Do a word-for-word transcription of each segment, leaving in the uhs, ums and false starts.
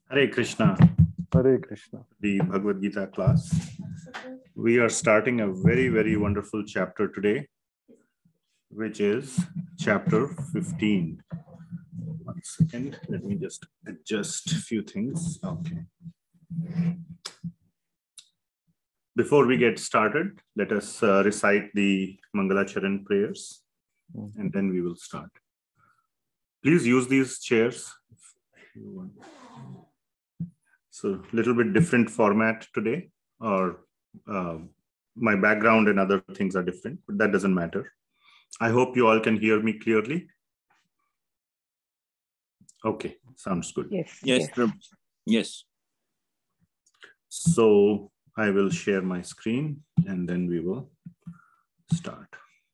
Hare Krishna. Hare Krishna. The Bhagavad Gita class. We are starting a very, very wonderful chapter today, which is chapter fifteen. One second, let me just adjust a few things. Okay. Before we get started, let us uh, recite the Mangalacharan prayers, and then we will start. Please use these chairs if you want. So, a little bit different format today, or uh, my background and other things are different, but that doesn't matter. I hope you all can hear me clearly. Okay, sounds good. Yes. Yes. Yes. Yes. So I will share my screen and then we will start.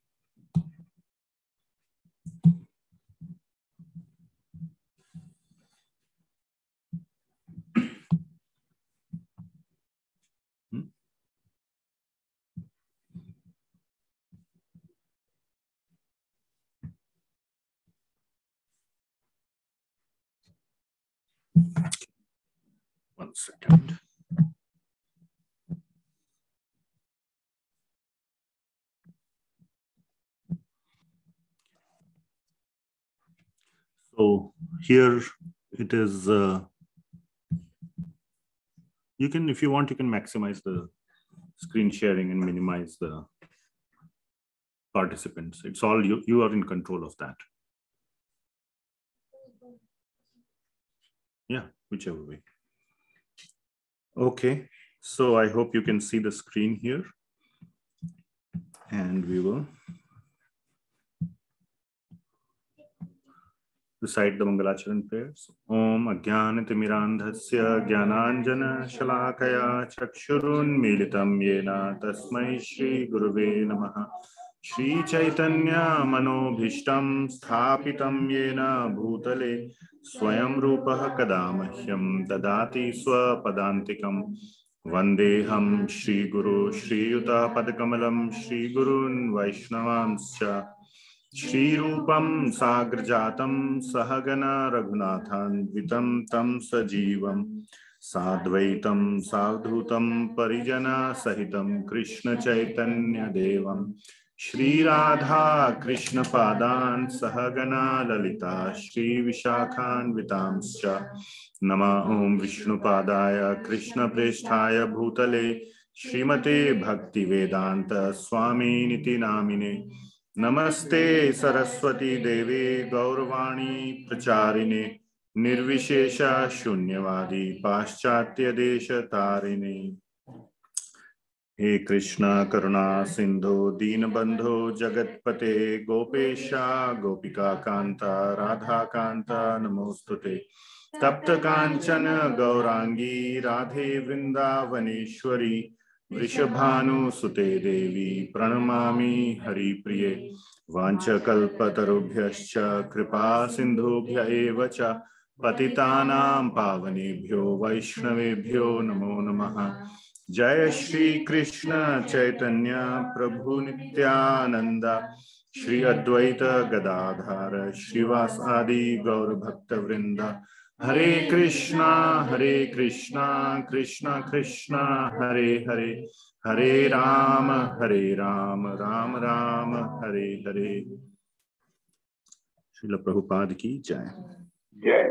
One second. So here it is, uh, you can, if you want, you can maximize the screen sharing and minimize the participants. It's all you, you are in control of that. Yeah, whichever way. Okay, so I hope you can see the screen here, and we will recite the Mangalacharan prayers. Om Ajnanatimirandhasya Jnananjana Shalakaya Chakshurun Militam Yena Tasmai Shri Guruve Namaha. Shri Chaitanya Manobhishtam Sthapitam Yena Bhutale Swayam Rupaha Kadamahyam Dadati Swapadantikam Vandeham Shri Guru Shri Yuta Padakamalam Shri Gurun Vaishnavamscha Shri Rupam Sagrajatam Sahagana Raghunathan Vitam Tam Sajivam Sadvaitam Savdhutam Parijana Sahitam Krishna Chaitanya Devam Shri Radha Krishna Padan Sahagana Lalita Shri Vishakhan Vitamscha Nama Om Vishnu Padaya Krishna Presthaya Bhutale Srimate Bhakti Vedanta Swami Niti Namine Namaste Saraswati Devi Gauravani Pracharine Nirvishesha Shunyavadi Paschatya Desha Tarine. He Krishna Karuna Sindhu Deenabandhu Jagatpate Gopesha Gopika Kanta Radha Kanta Namostute Tapta Kanchana Gaurangi Radhe Vrindavaneshwari Vrishabhanu Sute Devi Pranamami Hari Priye Vancha Kalpatarubhyascha Kripa Sindhubhya Evacha Patitanam Pavanebhyo Vaishnavebhyo Namo Namaha. Jai Shri Krishna Chaitanya Prabhu Nityananda Shri Advaita Gadadhara Shrivas Adi Gaur Bhakta Vrinda Hare Krishna Hare Krishna Krishna Krishna Hare Hare Hare Rama Hare Rama Rama Rama Hare Hare. Srila Prabhupada ki jai. Jai.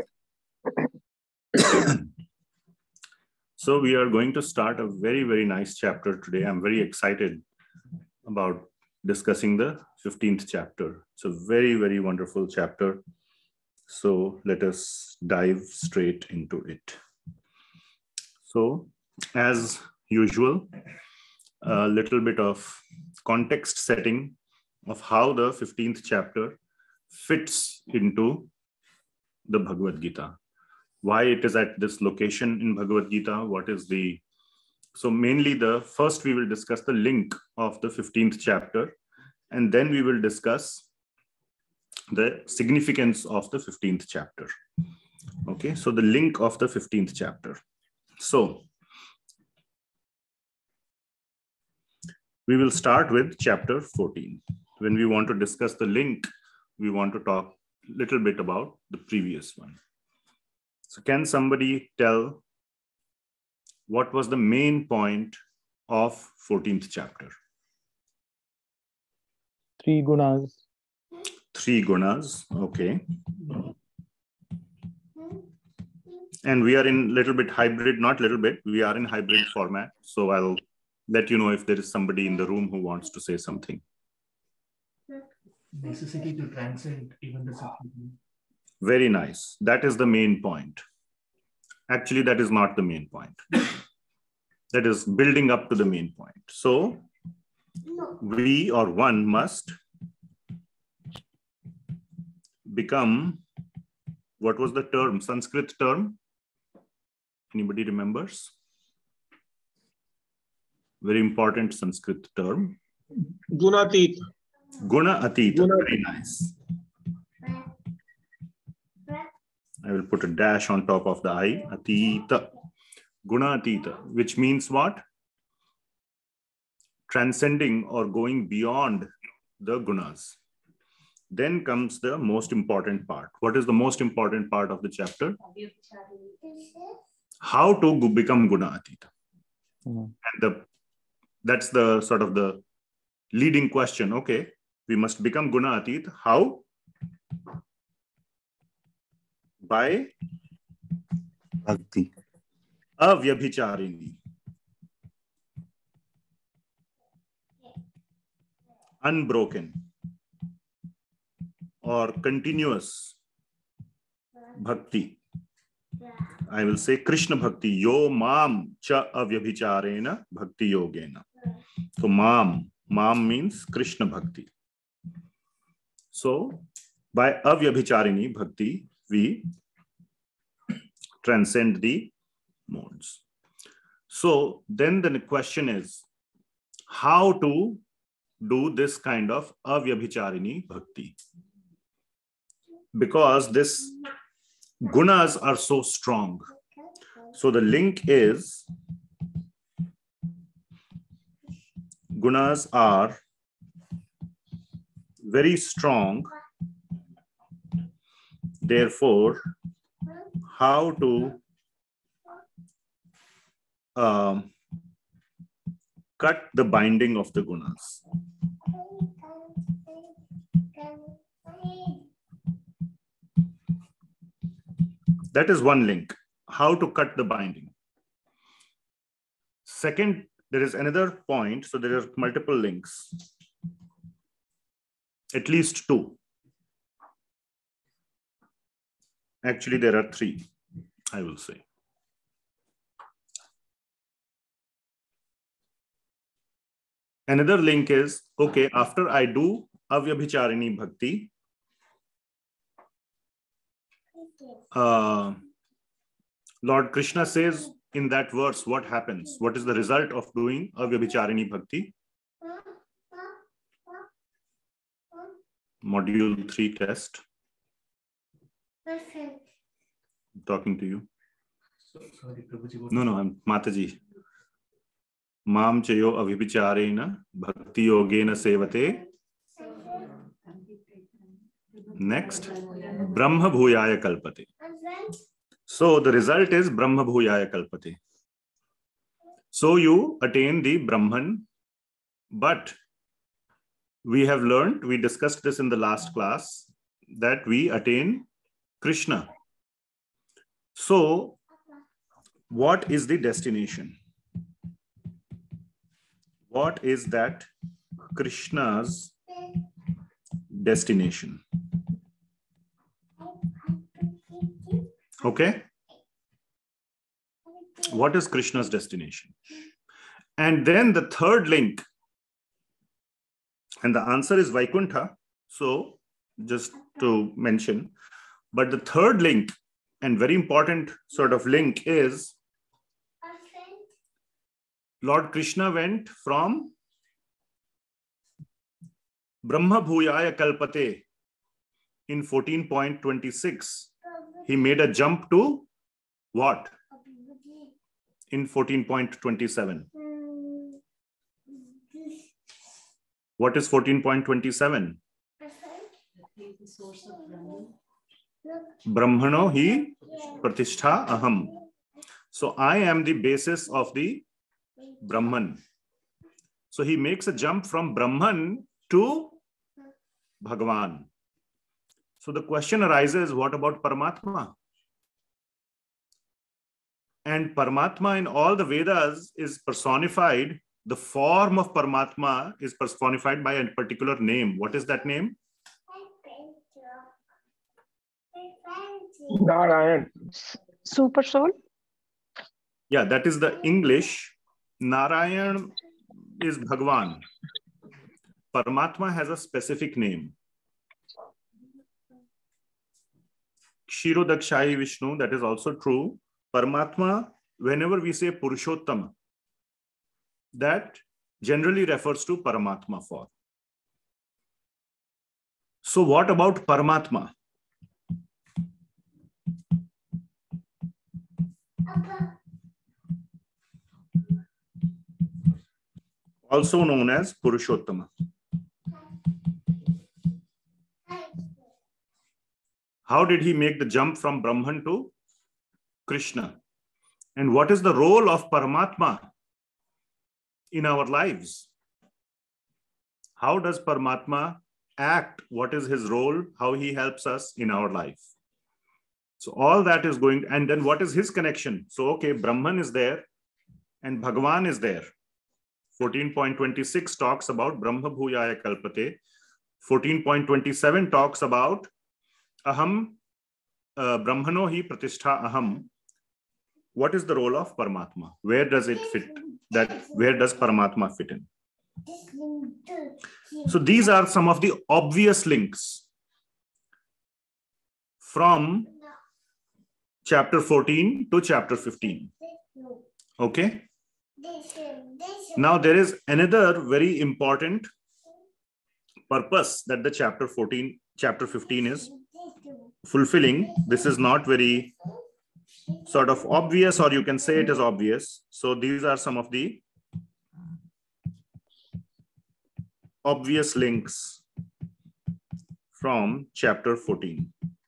So we are going to start a very, very nice chapter today. I'm very excited about discussing the fifteenth chapter. It's a very, very wonderful chapter. So let us dive straight into it. So as usual, a little bit of context setting of how the fifteenth chapter fits into the Bhagavad Gita. Why it is at this location in Bhagavad Gita, what is the... So mainly the first we will discuss the link of the fifteenth chapter, and then we will discuss the significance of the fifteenth chapter. Okay, so the link of the fifteenth chapter. So we will start with chapter fourteen. When we want to discuss the link, we want to talk a little bit about the previous one. So can somebody tell what was the main point of fourteenth chapter? Three gunas. Three gunas, okay. And we are in little bit hybrid, not little bit, we are in hybrid format. So I'll let you know if there is somebody in the room who wants to say something. Necessity to transcend even the suffering. Very nice. That is the main point. Actually, that is not the main point. That is building up to the main point. So we or one must become, what was the term, Sanskrit term? Anybody remembers? Very important Sanskrit term. Gunatit. Guna Atita. Guna. Very nice. I will put a dash on top of the I. Atita. Guna Atita, which means what? Transcending or going beyond the gunas. Then comes the most important part. What is the most important part of the chapter? How to become Guna Atita. Mm-hmm. And the, that's the sort of the leading question. Okay, we must become Guna Atita. How? By Bhakti. Avyabhicharini. Unbroken or continuous bhakti. I will say Krishna bhakti. Yo mam cha avyabhicharena bhakti yogena. So mam, mam means Krishna bhakti. So by avyabhicharini bhakti, we transcend the modes. So then the question is, how to do this kind of avyabhicharini bhakti? Because this gunas are so strong. So the link is, gunas are very strong. Therefore, how to um, cut the binding of the gunas. That is one link, how to cut the binding. Second, there is another point. So there are multiple links, at least two. Actually, there are three, I will say. Another link is, okay, after I do avyabhicharini bhakti, uh, Lord Krishna says in that verse, what happens? What is the result of doing avyabhicharini bhakti? Module three test. I'm talking to you. Sorry, Prabhuji. No, no, I'm Mataji. Mam chayo avibhicharena bhakti yogena sevate. Next, Brahma bhuyaya kalpate. So the result is Brahma bhuyaya kalpate. So you attain the Brahman, but we have learned, we discussed this in the last class, that we attain Krishna. So what is the destination? What is that Krishna's destination? Okay. What is Krishna's destination? And then the third link, and the answer is Vaikuntha. So just to mention, but the third link and very important sort of link is Lord Krishna went from Brahma Bhuyaya Kalpate in fourteen point two six. He made a jump to what? In fourteen point two seven. What is fourteen point two seven? Brahmano hi Pratishtha aham. So I am the basis of the Brahman. So he makes a jump from Brahman to Bhagavan. So the question arises, what about Paramatma? And Paramatma in all the Vedas is personified. The form of Paramatma is personified by a particular name. What is that name? Narayan. Super soul? Yeah, that is the English. Narayan is Bhagavan. Paramatma has a specific name. Kshirodakshai Vishnu, that is also true. Paramatma, whenever we say Purushottama, that generally refers to Paramatma for. So what about Paramatma? Also known as Purushottama. How did he make the jump from Brahman to Krishna? And what is the role of Paramatma in our lives? How does Paramatma act? What is his role? How he helps us in our life? So all that is going, and then what is his connection? So, okay, Brahman is there and Bhagavan is there. fourteen point two six talks about Brahma Bhuyaya Kalpate. fourteen point two seven talks about Aham uh, Brahmano hi Pratishtha Aham. What is the role of Paramatma? Where does it fit? That where does Paramatma fit in? So these are some of the obvious links from chapter fourteen to chapter fifteen. Okay. Now there is another very important purpose that the chapter fourteen, chapter fifteen is fulfilling. This is not very sort of obvious, or you can say it is obvious. So these are some of the obvious links from chapter fourteen.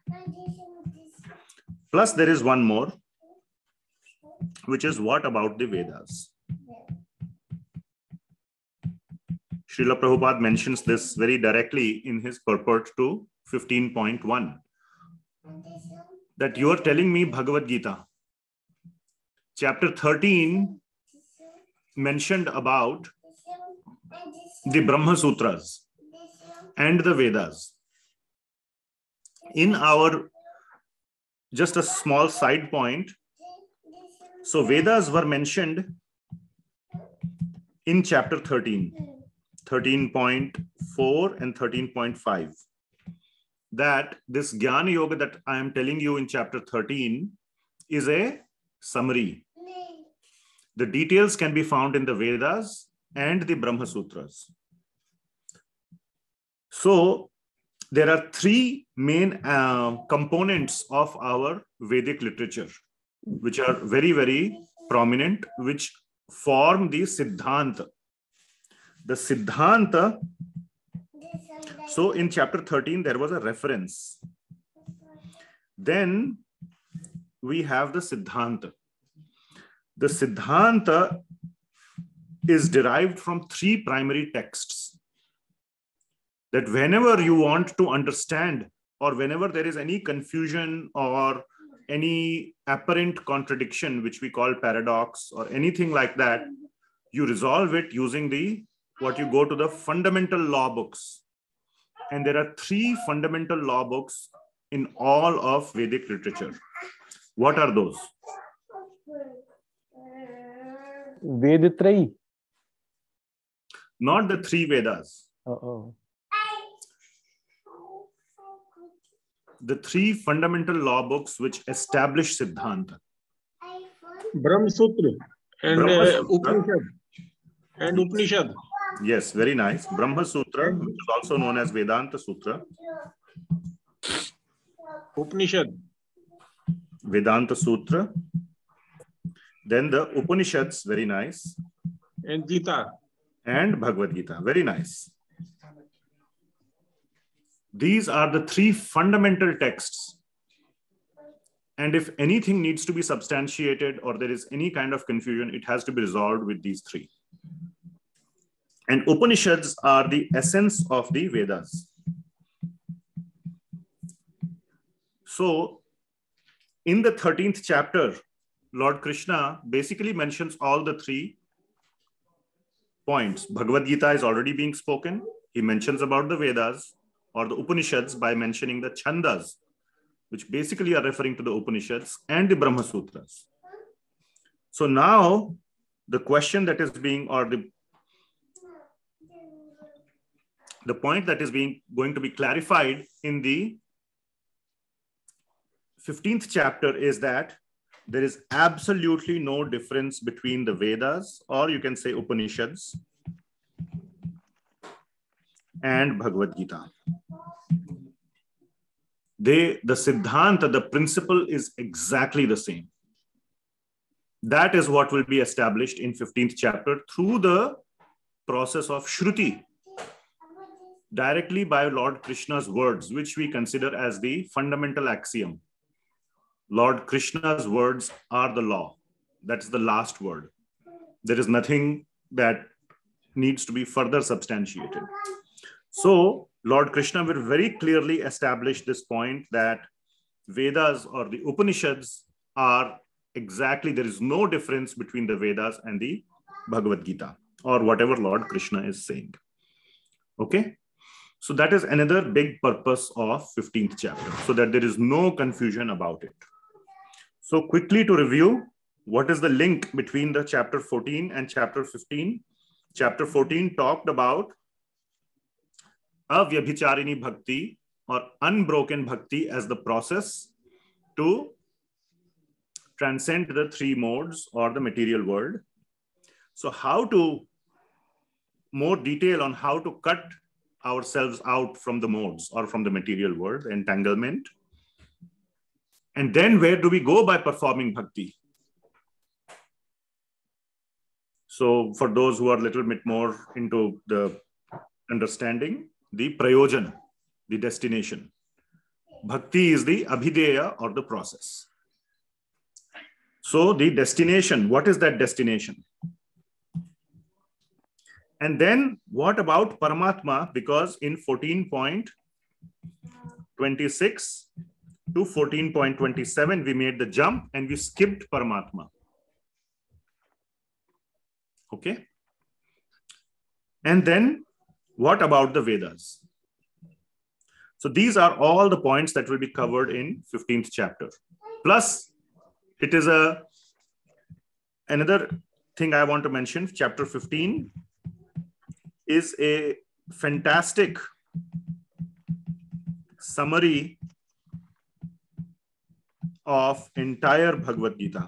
Plus there is one more, which is what about the Vedas? Srila Prabhupada mentions this very directly in his purport to fifteen point one. That you are telling me Bhagavad Gita. Chapter thirteen mentioned about the Brahma Sutras and the Vedas. In our, just a small side point, so Vedas were mentioned in chapter thirteen, thirteen point four and thirteen point five. That this Jnana Yoga that I am telling you in chapter thirteen is a summary. The details can be found in the Vedas and the Brahma Sutras. So there are three main uh, components of our Vedic literature, which are very, very prominent, which form the Siddhanta. The Siddhanta, so in chapter thirteen, there was a reference. Then we have the Siddhanta. The Siddhanta is derived from three primary texts. That whenever you want to understand, or whenever there is any confusion or any apparent contradiction, which we call paradox or anything like that, you resolve it using the, what you go to the fundamental law books. And there are three fundamental law books in all of Vedic literature. What are those? Vedatrayi. Not the three Vedas. Uh-oh. The three fundamental law books which establish Siddhanta. Brahma Sutra and Brahma uh, Sutra. Upanishad. And Upanishad. Yes, very nice. Brahma Sutra, which is also known as Vedanta Sutra. Upanishad. Vedanta Sutra. Then the Upanishads, very nice. And Gita. And Bhagavad Gita, very nice. These are the three fundamental texts And if anything needs to be substantiated or there is any kind of confusion, it has to be resolved with these three. And Upanishads are the essence of the Vedas. So in the thirteenth chapter, Lord Krishna basically mentions all the three points. Bhagavad Gita is already being spoken. He mentions about the Vedas or the Upanishads by mentioning the Chandas, which basically are referring to the Upanishads, and the Brahma Sutras. So now the question that is being, or the, the point that is being going to be clarified in the fifteenth chapter is that there is absolutely no difference between the Vedas, or you can say Upanishads, and Bhagavad Gita. They, the Siddhanta, the principle is exactly the same. That is what will be established in fifteenth chapter through the process of Shruti, directly by Lord Krishna's words, which we consider as the fundamental axiom. Lord Krishna's words are the law. That's the last word. There is nothing that needs to be further substantiated. So Lord Krishna will very clearly establish this point that Vedas or the Upanishads are exactly, there is no difference between the Vedas and the Bhagavad Gita, or whatever Lord Krishna is saying. Okay? So that is another big purpose of fifteenth chapter, so that there is no confusion about it. So quickly to review, what is the link between the chapter fourteen and chapter fifteen? Chapter fourteen talked about avyabhicharini bhakti, or unbroken bhakti, as the process to transcend the three modes or the material world. So how to, more detail on how to cut ourselves out from the modes or from the material world, the entanglement. And then where do we go by performing bhakti? So for those who are a little bit more into the understanding, the prayojana, the destination. Bhakti is the abhideya, or the process. So the destination, what is that destination? And then what about Paramatma? Because in fourteen point twenty-six to fourteen point twenty-seven, we made the jump and we skipped Paramatma. Okay. And then what about the Vedas? So these are all the points that will be covered in fifteenth chapter. Plus, it is a another thing I want to mention. Chapter fifteen is a fantastic summary of entire Bhagavad Gita.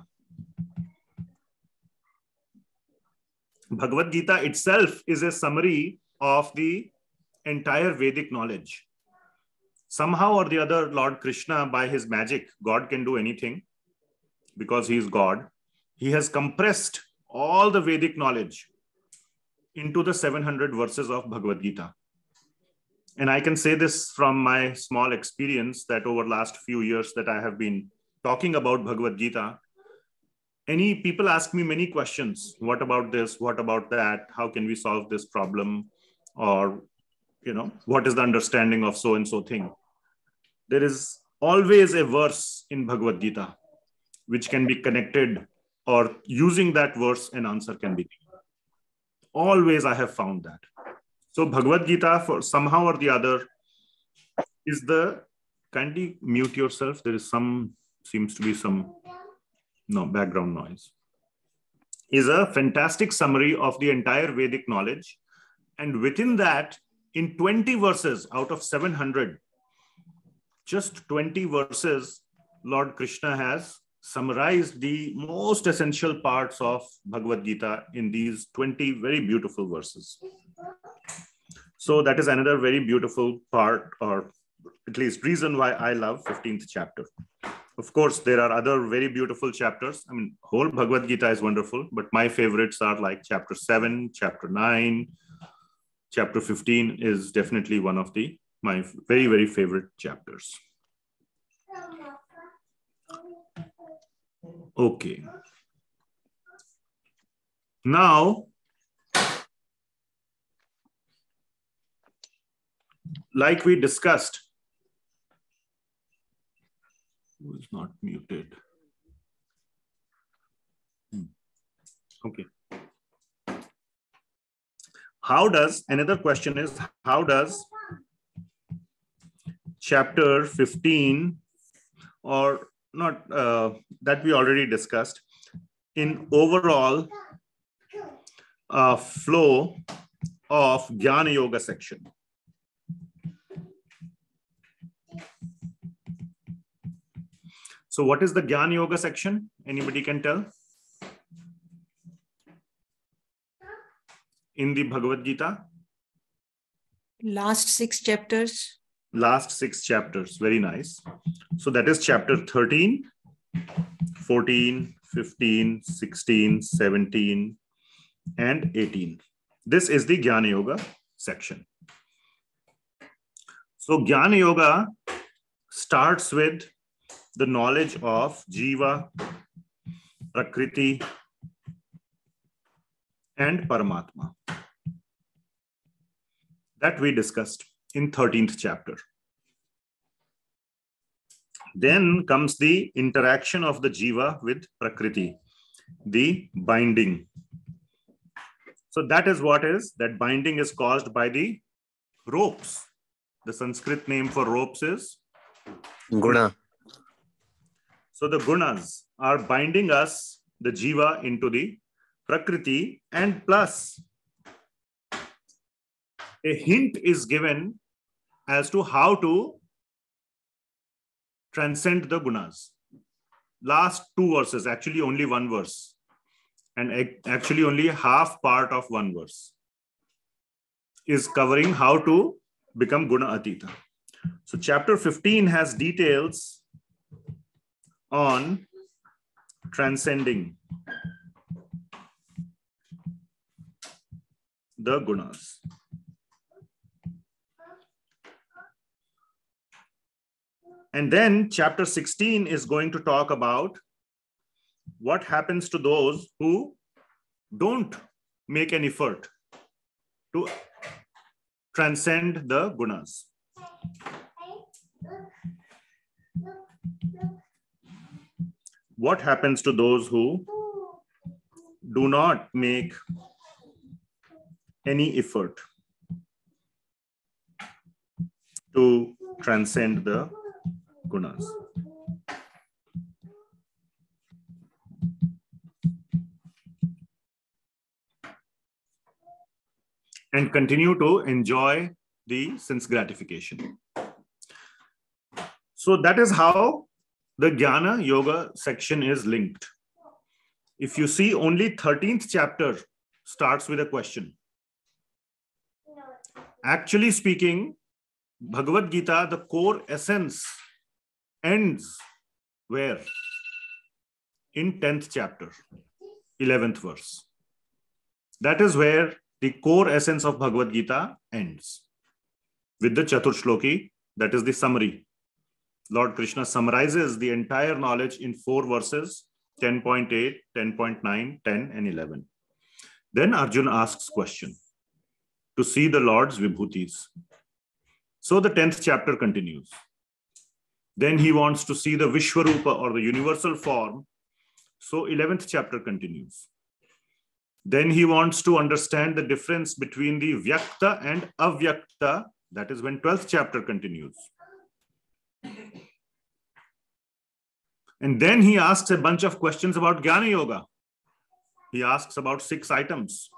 Bhagavad Gita itself is a summary of the entire Vedic knowledge. Somehow or the other, Lord Krishna, by his magic, God can do anything because he is God. He has compressed all the Vedic knowledge into the seven hundred verses of Bhagavad Gita. And I can say this from my small experience that over last few years that I have been talking about Bhagavad Gita, any people ask me many questions. What about this? What about that? How can we solve this problem? Or, you know, what is the understanding of so-and-so thing? There is always a verse in Bhagavad Gita which can be connected, or using that verse, an answer can be given. Always I have found that. So Bhagavad Gita, for somehow or the other, is the, kindly mute yourself. There is some, seems to be some, no, background noise. Is a fantastic summary of the entire Vedic knowledge. And within that, in twenty verses out of seven hundred, just twenty verses, Lord Krishna has summarized the most essential parts of Bhagavad Gita in these twenty very beautiful verses. So that is another very beautiful part, or at least reason why I love fifteenth chapter. Of course, there are other very beautiful chapters. I mean, whole Bhagavad Gita is wonderful, but my favorites are like chapter seven, chapter nine, chapter fifteen is definitely one of the my very, very favorite chapters. Okay. Now, like we discussed, who is not muted? Hmm. Okay. How does, another question is, how does chapter fifteen, or not, uh, that we already discussed, in overall uh, flow of Jnana Yoga section? So what is the Jnana Yoga section? Anybody can tell? In the Bhagavad Gita? Last six chapters. Last six chapters. Very nice. So that is chapter thirteen, fourteen, fifteen, sixteen, seventeen, and eighteen. This is the Jnana Yoga section. So Jnana Yoga starts with the knowledge of Jiva, Prakriti, and Paramatma. That we discussed in thirteenth chapter. Then comes the interaction of the Jiva with Prakriti, the binding. So that is what is, that binding is caused by the ropes. The Sanskrit name for ropes is Guna. So the gunas are binding us, the Jiva, into the Prakriti, and plus a hint is given as to how to transcend the gunas. Last two verses, actually only one verse, and actually only half part of one verse is covering how to become Guna Atita. So chapter fifteen has details on transcending the gunas. And then chapter sixteen is going to talk about what happens to those who don't make an effort to transcend the gunas. What happens to those who do not make any effort to transcend the gunas? And continue to enjoy the sense gratification. So that is how the Jnana Yoga section is linked. If you see, only thirteenth chapter starts with a question. Actually speaking, Bhagavad Gita, the core essence, ends where? In tenth chapter, eleventh verse. That is where the core essence of Bhagavad Gita ends. With the Chaturshloki, that is the summary. Lord Krishna summarizes the entire knowledge in four verses, ten point eight, ten point nine, ten, and eleven. Then Arjuna asks question to see the Lord's vibhutis. So the tenth chapter continues. Then he wants to see the Vishwarupa, or the universal form. So eleventh chapter continues. Then he wants to understand the difference between the Vyakta and Avyakta. That is when twelfth chapter continues. And then he asks a bunch of questions about Jnana Yoga. He asks about six items.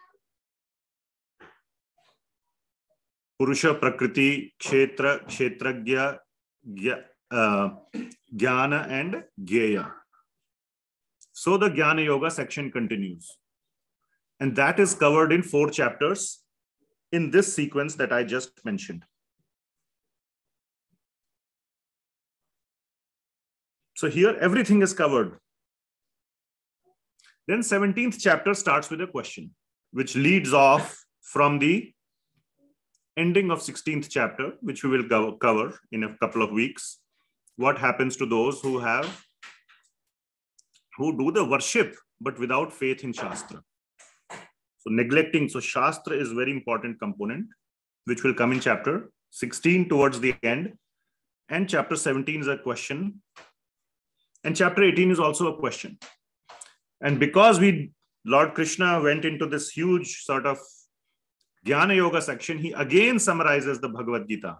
Purusha, Prakriti, Kshetra, Kshetragya, uh, Jnana, and Gyeya. So the Jnana Yoga section continues. And that is covered in four chapters in this sequence that I just mentioned. So here everything is covered. Then seventeenth chapter starts with a question, which leads off from the ending of sixteenth chapter, which we will go cover in a couple of weeks. What happens to those who have who do the worship, but without faith in Shastra. So neglecting, so Shastra is very important component, which will come in chapter sixteen towards the end. And chapter seventeen is a question. And chapter eighteen is also a question. And because we, Lord Krishna went into this huge sort of Jnana Yoga section, he again summarizes the Bhagavad Gita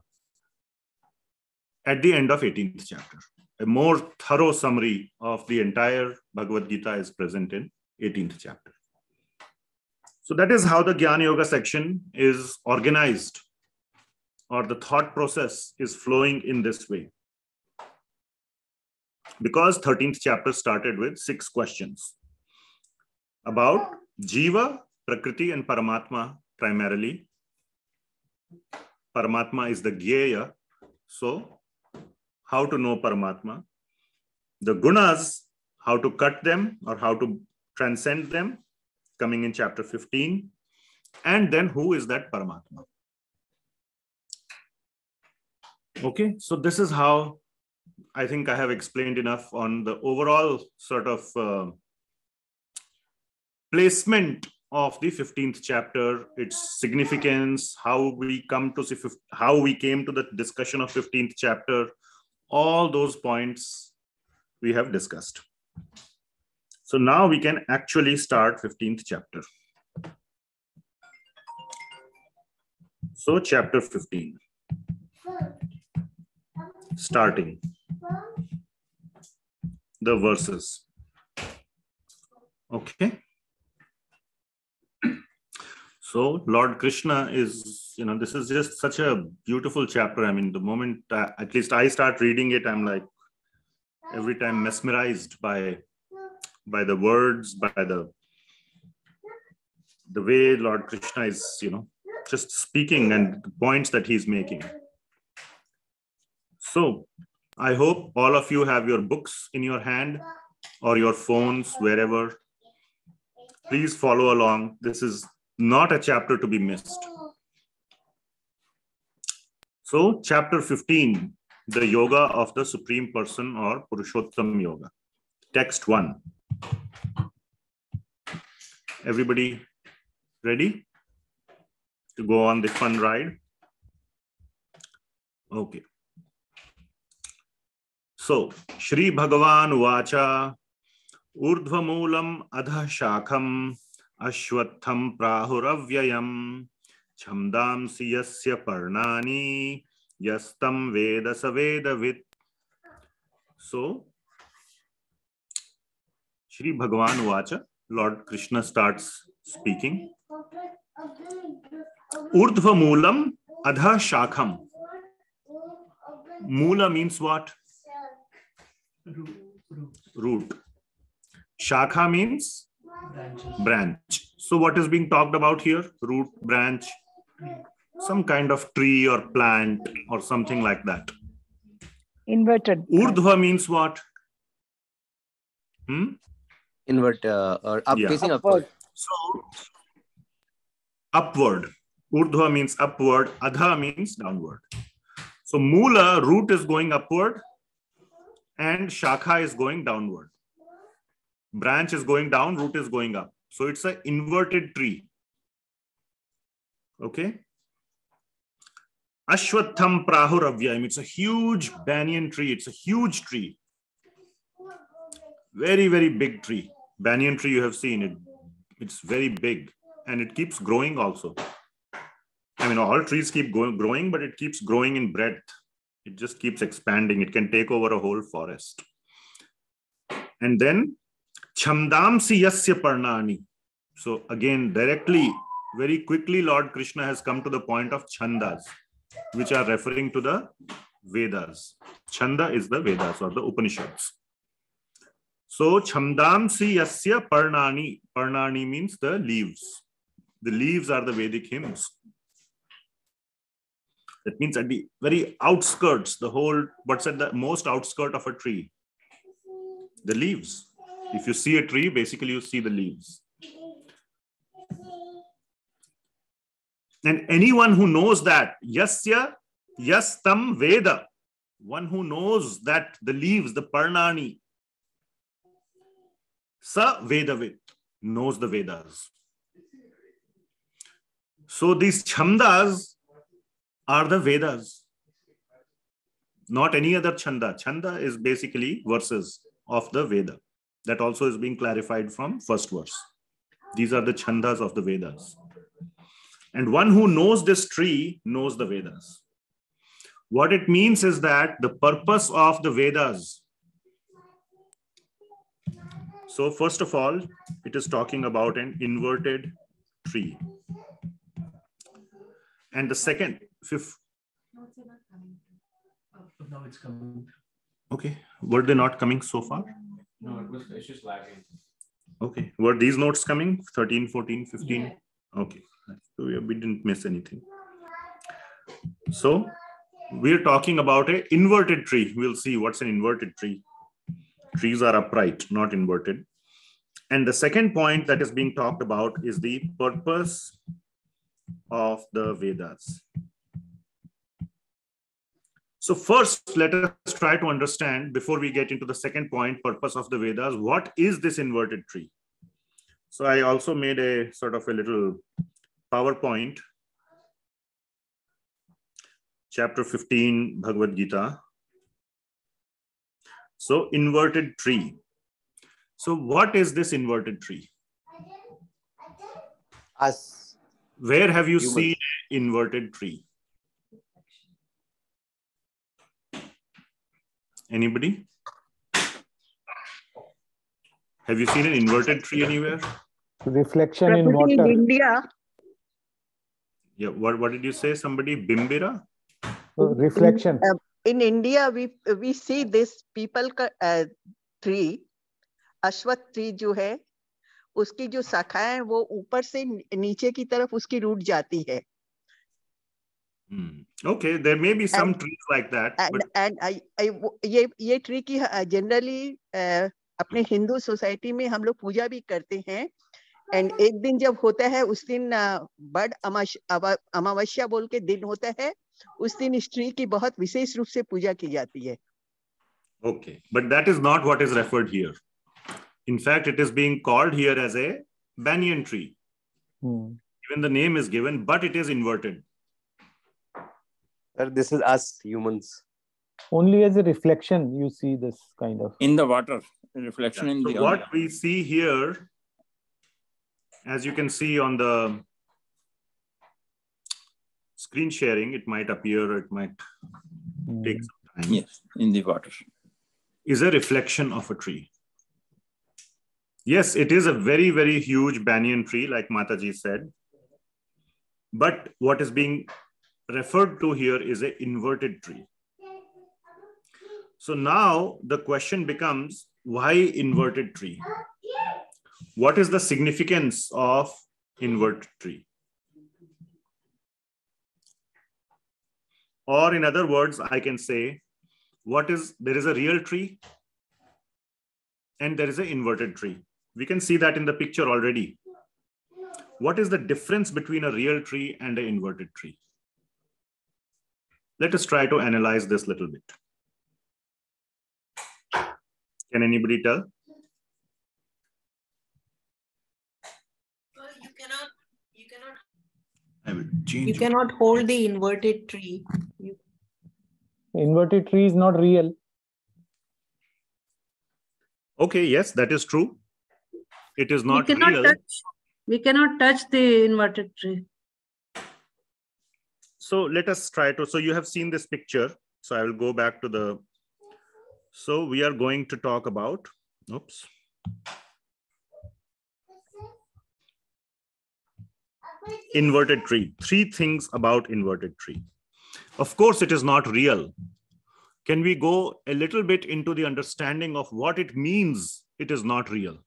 at the end of eighteenth chapter. A more thorough summary of the entire Bhagavad Gita is present in eighteenth chapter. So that is how the Jnana Yoga section is organized, or the thought process is flowing in this way. Because thirteenth chapter started with six questions about Jiva, Prakriti, and Paramatma primarily. Paramatma is the Gyeya. So, how to know Paramatma. The Gunas, how to cut them or how to transcend them, coming in chapter fifteen. And then who is that Paramatma? Okay, so this is how I think I have explained enough on the overall sort of uh, placement of the fifteenth chapter, its significance, how we come to see, how we came to the discussion of fifteenth chapter, all those points we have discussed. So now we can actually start fifteenth chapter. So chapter fifteen, starting the verses. Okay. So Lord Krishna is, you know, this is just such a beautiful chapter. I mean, the moment, uh, at least I start reading it, I'm like every time mesmerized by, by the words, by the, the way Lord Krishna is, you know, just speaking and the points that he's making. So I hope all of you have your books in your hand or your phones, wherever. Please follow along. This is not a chapter to be missed. So chapter fifteen, the yoga of the Supreme Person or Purushottam Yoga. Text one. Everybody ready to go on the fun ride? Okay. So, Shri Bhagavan Vacha Urdhvamulam Adha Shakham Ashwatham Prahuravyayam Chamdam Siyasya Parnani Yastam Veda Savedavit. So, Shri Bhagavan Vacha, Lord Krishna starts speaking. Urdhvamulam Adha Shakham. Mula means what? Root. Root. Root. Shakha means Branches. branch. So what is being talked about here? Root, branch, some kind of tree or plant or something like that. Inverted. Urdhva means what? Hmm? Invert uh, or up, Yeah. facing Upward. upward. So upward. Urdhva means upward. Adha means downward. So Mula, root is going upward and Shakha is going downward. Branch is going down, root is going up. So it's an inverted tree. Okay. Ashwatham Prahuravyayam. It's a huge banyan tree. It's a huge tree. Very, very big tree. Banyan tree, you have seen it. It's very big and it keeps growing also. I mean, all trees keep going, growing, but it keeps growing in breadth. It just keeps expanding. It can take over a whole forest. And then Chamdamsi Yasya Parnani. So again, directly, very quickly, Lord Krishna has come to the point of Chandas, which are referring to the Vedas. Chanda is the Vedas or the Upanishads. So Chamdamsi Yasya Parnani. Parnani means the leaves. The leaves are the Vedic hymns. That means at the very outskirts, the whole, what's at the most outskirt of a tree? The leaves. If you see a tree, basically you see the leaves. And anyone who knows that, yasya, yastam veda, one who knows that the leaves, the parnani, Sa Vedavid, knows the Vedas. So these Chandas are the Vedas, not any other Chanda. Chanda is basically verses of the Veda. That also is being clarified from first verse. These are the Chandas of the Vedas. And one who knows this tree knows the Vedas. What it means is that the purpose of the Vedas. So first of all, it is talking about an inverted tree. And the second, fifth. Now it's coming. Okay. Were they not coming so far? No, it was, it's just lagging. Okay. Were these notes coming? thirteen, fourteen, fifteen? Yeah. Okay. So we, we didn't miss anything. So we're talking about an inverted tree. We'll see what's an inverted tree. Trees are upright, not inverted. And the second point that is being talked about is the purpose of the Vedas. So first, let us try to understand, before we get into the second point, purpose of the Vedas, what is this inverted tree? So I also made a sort of a little PowerPoint. Chapter fifteen, Bhagavad Gita. So inverted tree. So what is this inverted tree? Us. Where have you Humans. seen an inverted tree? Anybody? Have you seen an inverted tree anywhere? Reflection in Prakriti in water. India, Yeah. What, what did you say? Somebody? Bimbira? Uh, reflection. Uh, in India, we we see this people का uh, tree, अश्वत्थ tree जो है, उसकी जो शाखाएं हैं वो ऊपर से नीचे की तरफ उसकी रूट जाती है. Hmm. Okay, there may be some And- trees like that. And But and I, I वो- ये ये ट्री की जनरली अपने हिंदू सोसाइटी में हम लोग पूजा भी करते हैं. एंड एक दिन जब होता है उस दिन uh, बड़ अमाश- अवा- अमावस्या बोल के दिन होता है, उस दिन इस ट्री की बहुत विशेष रूप से पूजा की जाती है. okay, but that is not what is referred here. In fact, it is being called here as a banyan tree. Hmm. Even the name is given, but it is inverted. Sir, this is us, humans. Only as a reflection, you see this kind of. In the water, reflection in So the what we see here, as you can see on the screen sharing, it might appear, or it might Hmm. take some time, Yes, in the water. is a reflection of a tree. Yes, it is a very, very huge banyan tree, like Mataji said. But what is being referred to here is an inverted tree. So now the question becomes, why inverted tree? What is the significance of inverted tree? Or in other words, I can say, what is, there is a real tree and there is an inverted tree. We can see that in the picture already. What is the difference between a real tree and an inverted tree? Let us try to analyze this a little bit. Can anybody tell? Well, you cannot, you cannot, I will change. you cannot hold the inverted tree. You, Inverted tree is not real. Okay, yes, that is true. It is not we cannot real. touch. We cannot touch the inverted tree. So let us try to, so you have seen this picture. So I will go back to the, so we are going to talk about, oops. Inverted tree. Three things about inverted tree. Of course, it is not real. Can we go a little bit into the understanding of what it means it is not real?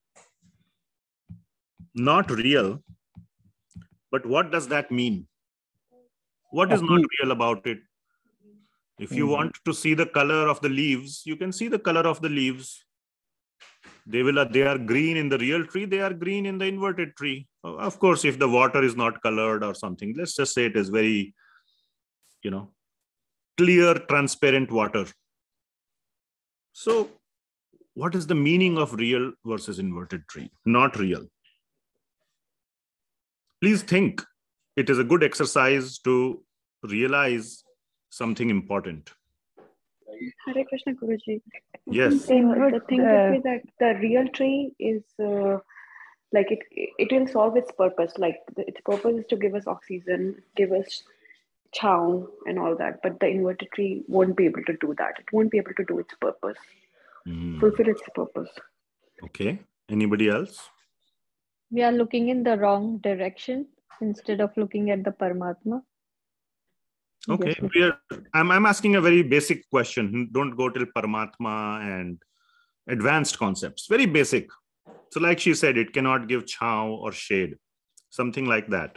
Not real, but what does that mean? What is not real about it? If you Mhm. want to see the color of the leaves, you can see the color of the leaves. They will, they are green in the real tree, they are green in the inverted tree. Of course, if the water is not colored or something, let's just say it is very, you know, clear, transparent water. So what is the meaning of real versus inverted tree? Not real. Please think. It is a good exercise to realize something important. Hare Krishna, Guruji. Yes. So the thing uh, would be that the real tree is uh, like it it will solve its purpose. Like the, its purpose is to give us oxygen, give us chow and all that. But the inverted tree won't be able to do that. It won't be able to do its purpose, Mm. fulfill its purpose. Okay. Anybody else? We are looking in the wrong direction instead of looking at the Paramatma. Okay. Yes, We are, I'm, I'm asking a very basic question. Don't go till Paramatma and advanced concepts. Very basic. So like she said, it cannot give chow or shade. Something like that.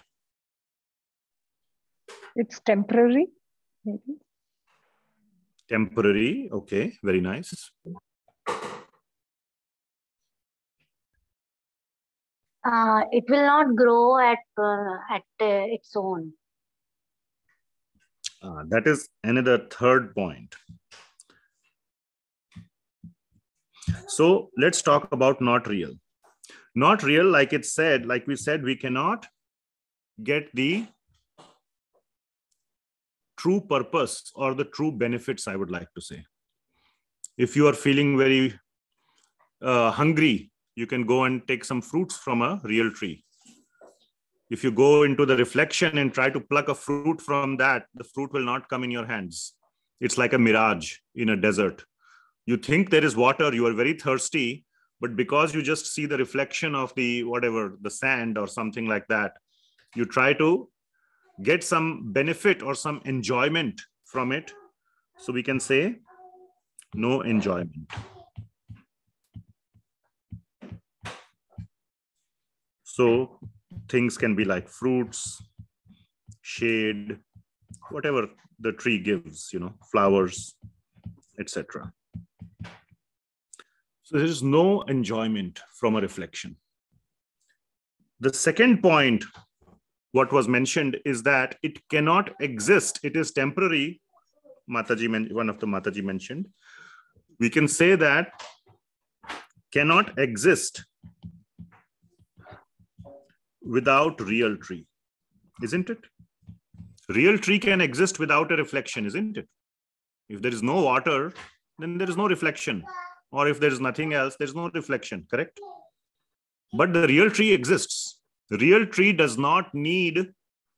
it's temporary. Maybe. Temporary. Okay. Very nice. Uh, it will not grow at uh, at uh, its own. Uh, that is another third point. So let's talk about not real. Not real, like it said, like we said, we cannot get the true purpose or the true benefits, I would like to say. If you are feeling very uh, hungry, you can go and take some fruits from a real tree. If you go into the reflection and try to pluck a fruit from that, the fruit will not come in your hands. It's like a mirage in a desert. You think there is water, you are very thirsty, but because you just see the reflection of the whatever, the sand or something like that, you try to get some benefit or some enjoyment from it. So we can say no enjoyment. So things can be like fruits, shade, whatever the tree gives, you know, flowers, et cetera. So there is no enjoyment from a reflection. The second point, what was mentioned, is that it cannot exist. It is temporary. Mataji, one of the Mataji mentioned. We can say that cannot exist without real tree, isn't it? Real tree can exist without a reflection, isn't it? If there is no water, then there is no reflection. Or if there is nothing else, there is no reflection, correct? But the real tree exists. The real tree does not need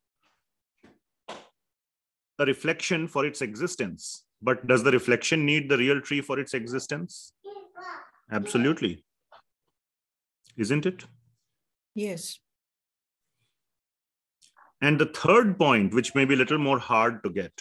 a reflection for its existence. But does the reflection need the real tree for its existence? Absolutely. Isn't it? Yes. And the third point, which may be a little more hard to get.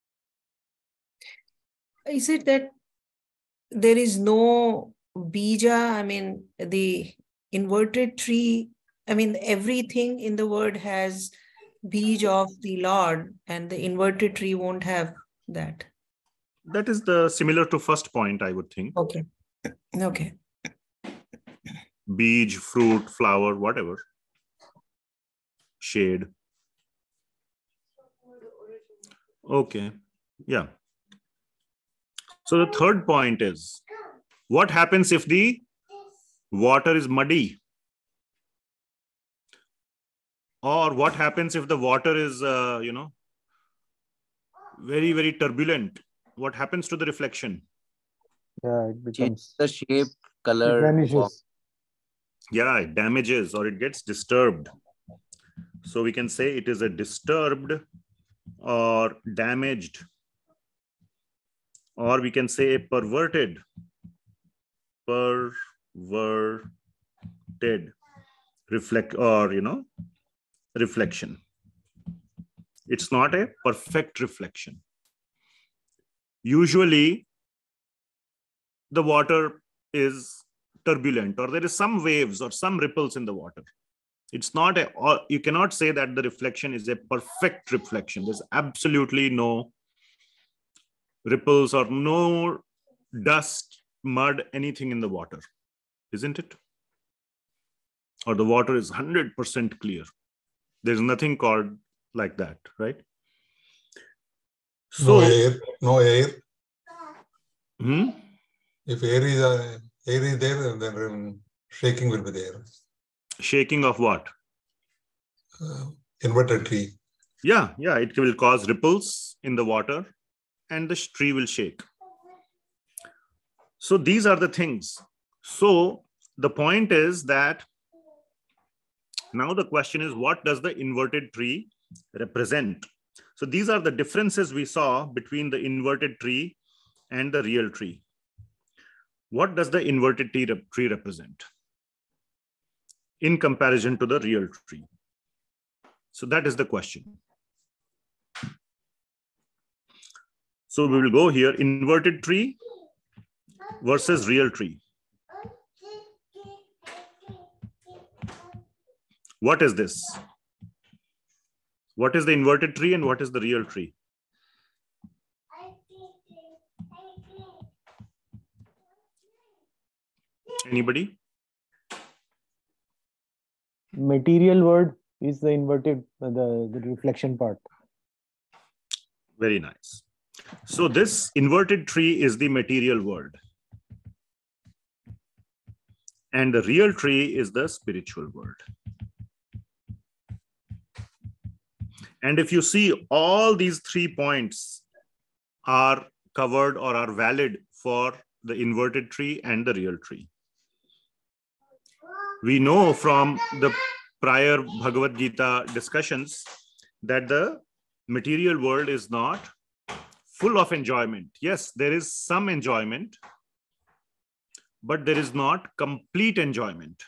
Is it that there is no bija? I mean, the inverted tree, I mean, everything in the word has bij of the Lord, and the inverted tree won't have that. That is the similar to first point, I would think. Okay. Okay. Bij, fruit, flower, whatever. Shade. Okay. Yeah. So the third point is, what happens if the water is muddy? Or what happens if the water is, uh, you know, very, very turbulent? What happens to the reflection? Yeah, it becomes the shape, it color, form. vanishes. Yeah, it damages or it gets disturbed. So we can say it is a disturbed or damaged, or we can say a perverted, perverted reflect or, you know, reflection. It's not a perfect reflection. Usually the water is turbulent, or there is some waves or some ripples in the water. It's not a, or you cannot say that the reflection is a perfect reflection. There's absolutely no ripples or no dust, mud, anything in the water, isn't it? Or the water is one hundred percent clear. There's nothing called like that, right? So, no air, no air. Hmm? If air is uh, Air is there, and then um, shaking will be there. Shaking of what? Uh, inverted tree. Yeah, yeah, it will cause ripples in the water and the tree will shake. So these are the things. So the point is that now the question is, what does the inverted tree represent? So these are the differences we saw between the inverted tree and the real tree. What does the inverted tree, tree represent in comparison to the real tree? So that is the question. So we will go here, inverted tree versus real tree. What is this? What is the inverted tree and what is the real tree? Anybody? Material word is the inverted, uh, the, the reflection part. Very nice. So this inverted tree is the material world. And the real tree is the spiritual world. And if you see, all these three points are covered or are valid for the inverted tree and the real tree. We know from the prior Bhagavad Gita discussions that the material world is not full of enjoyment. Yes, there is some enjoyment, but there is not complete enjoyment.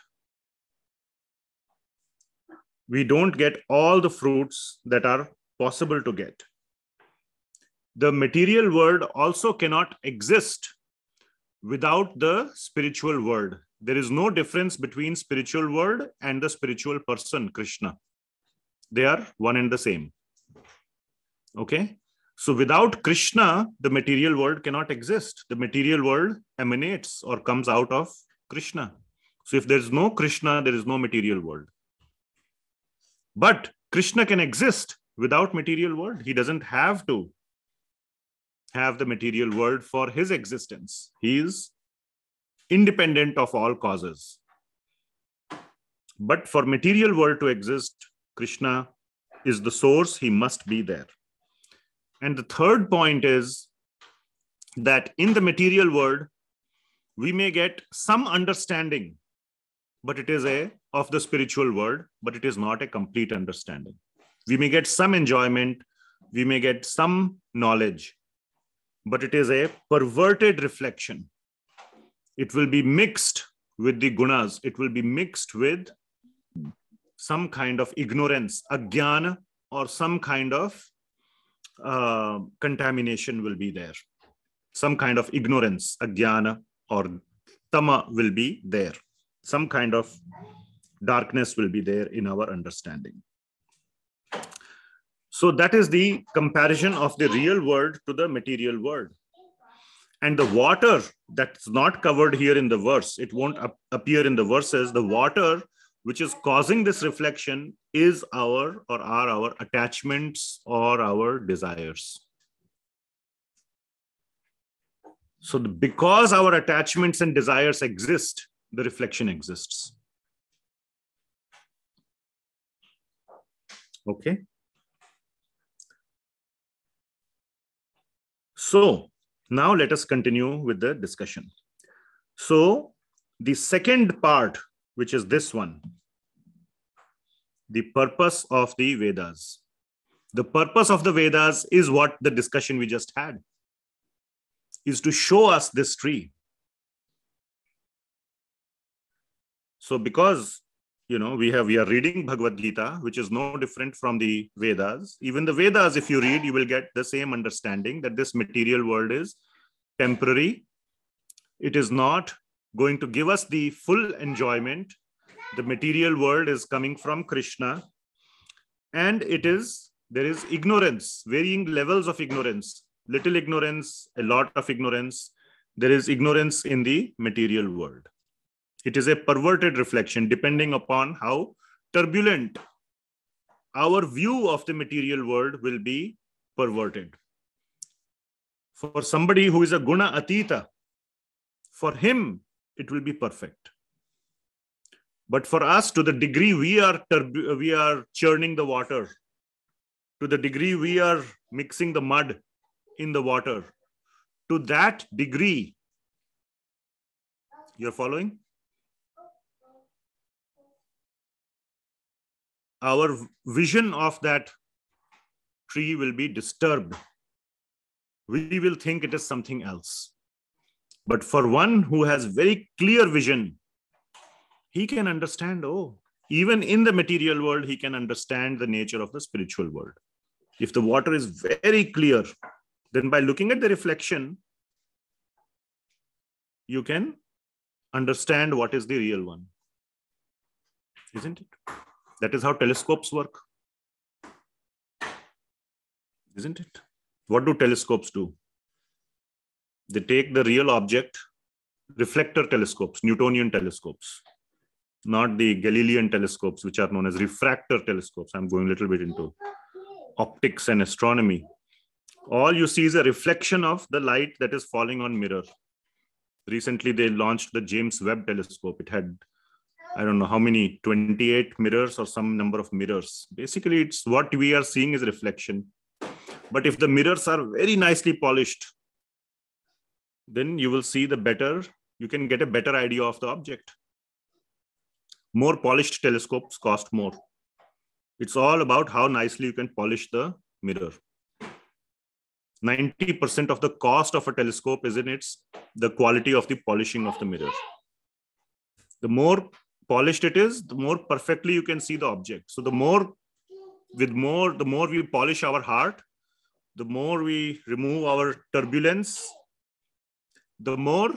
We don't get all the fruits that are possible to get. The material world also cannot exist without the spiritual world. There is no difference between spiritual world and the spiritual person, Krishna. They are one and the same. Okay? So without Krishna, the material world cannot exist. The material world emanates or comes out of Krishna. So if there is no Krishna, there is no material world. But Krishna can exist without material world. He doesn't have to have the material world for his existence. He is independent of all causes. But for material world to exist, Krishna is the source. He must be there. And the third point is that in the material world, we may get some understanding, but it is a of the spiritual world, but it is not a complete understanding. We may get some enjoyment, we may get some knowledge, but it is a perverted reflection. It will be mixed with the gunas. It will be mixed with some kind of ignorance, ajnana, or some kind of uh, contamination will be there. Some kind of ignorance, ajnana, or tama will be there. Some kind of darkness will be there in our understanding. So that is the comparison of the real world to the material world. And the water that's not covered here in the verse, it won't ap- appear in the verses. The water which is causing this reflection is our or are our attachments or our desires. So the, because our attachments and desires exist, the reflection exists. Okay. So now let us continue with the discussion. So the second part, which is this one, the purpose of the Vedas. The purpose of the Vedas is what the discussion we just had, is to show us this tree. So because, you know, we have, we are reading Bhagavad Gita, which is no different from the Vedas. Even the Vedas, if you read, you will get the same understanding that this material world is temporary. It is not going to give us the full enjoyment. The material world is coming from Krishna. And it is, there is ignorance, varying levels of ignorance, little ignorance, a lot of ignorance. There is ignorance in the material world. It is a perverted reflection depending upon how turbulent our view of the material world will be perverted. For somebody who is a guna atita, for him, it will be perfect. But for us, to the degree we are we are churning the water, to the degree we are mixing the mud in the water, to that degree, you're following? Our vision of that tree will be disturbed. We will think it is something else. But for one who has very clear vision, he can understand, oh, even in the material world, he can understand the nature of the spiritual world. If the water is very clear, then by looking at the reflection, you can understand what is the real one. Isn't it? That is how telescopes work. Isn't it? What do telescopes do? They take the real object, reflector telescopes, Newtonian telescopes, not the Galilean telescopes, which are known as refractor telescopes. I'm going a little bit into optics and astronomy. All you see is a reflection of the light that is falling on mirror. Recently, they launched the James Webb telescope. It had, I don't know how many, twenty-eight mirrors or some number of mirrors. Basically, it's what we are seeing is reflection. But if the mirrors are very nicely polished, then you will see the better, you can get a better idea of the object. More polished telescopes cost more. It's all about how nicely you can polish the mirror. ninety percent of the cost of a telescope is in its, the quality of the polishing of the mirror. The more polished it is, the more perfectly you can see the object. So the more, with more, the more we polish our heart, the more we remove our turbulence, the more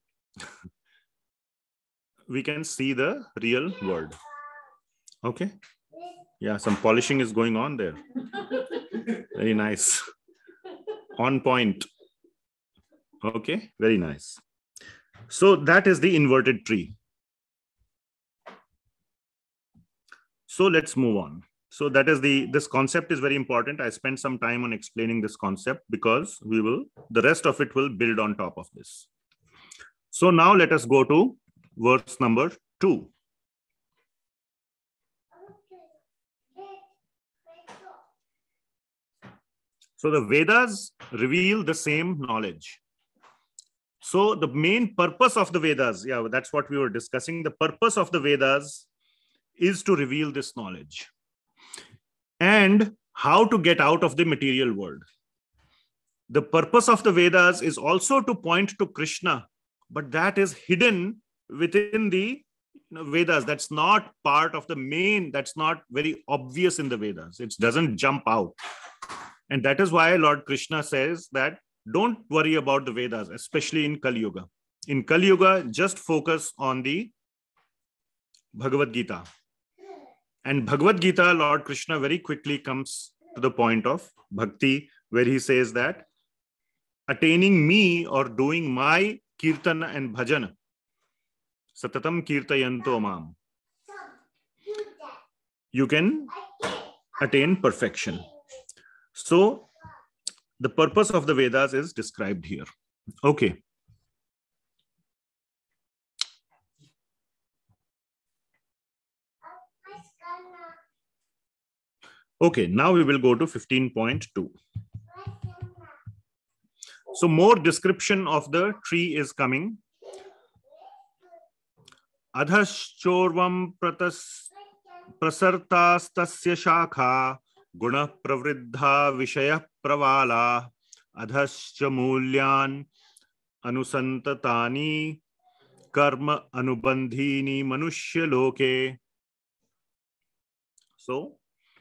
we can see the real world. Okay. Yeah, some polishing is going on there. Very nice. On point. Okay, very nice. So that is the inverted tree. So let's move on. So that is the, this concept is very important. I spent some time on explaining this concept because we will, the rest of it will build on top of this. So now let us go to verse number two. So the Vedas reveal the same knowledge. So the main purpose of the Vedas, yeah, that's what we were discussing. The purpose of the Vedas is to reveal this knowledge and how to get out of the material world. The purpose of the Vedas is also to point to Krishna, but that is hidden within the Vedas. That's not part of the main, that's not very obvious in the Vedas. It doesn't jump out. And that is why Lord Krishna says that don't worry about the Vedas, especially in Kali Yuga. In Kali Yuga, just focus on the Bhagavad Gita. And Bhagavad Gita, Lord Krishna very quickly comes to the point of bhakti, where he says that attaining me or doing my kirtana and bhajana, satatam kirtayanto mam, you can attain perfection. So the purpose of the Vedas is described here. Okay. Okay, now we will go to fifteen point two. So more description of the tree is coming. Adhaschorvam pratas prasartastasya shakha guna pravriddha vishaya pravala adhascha mulyan anusantatani karma anubandhini manushya loke. So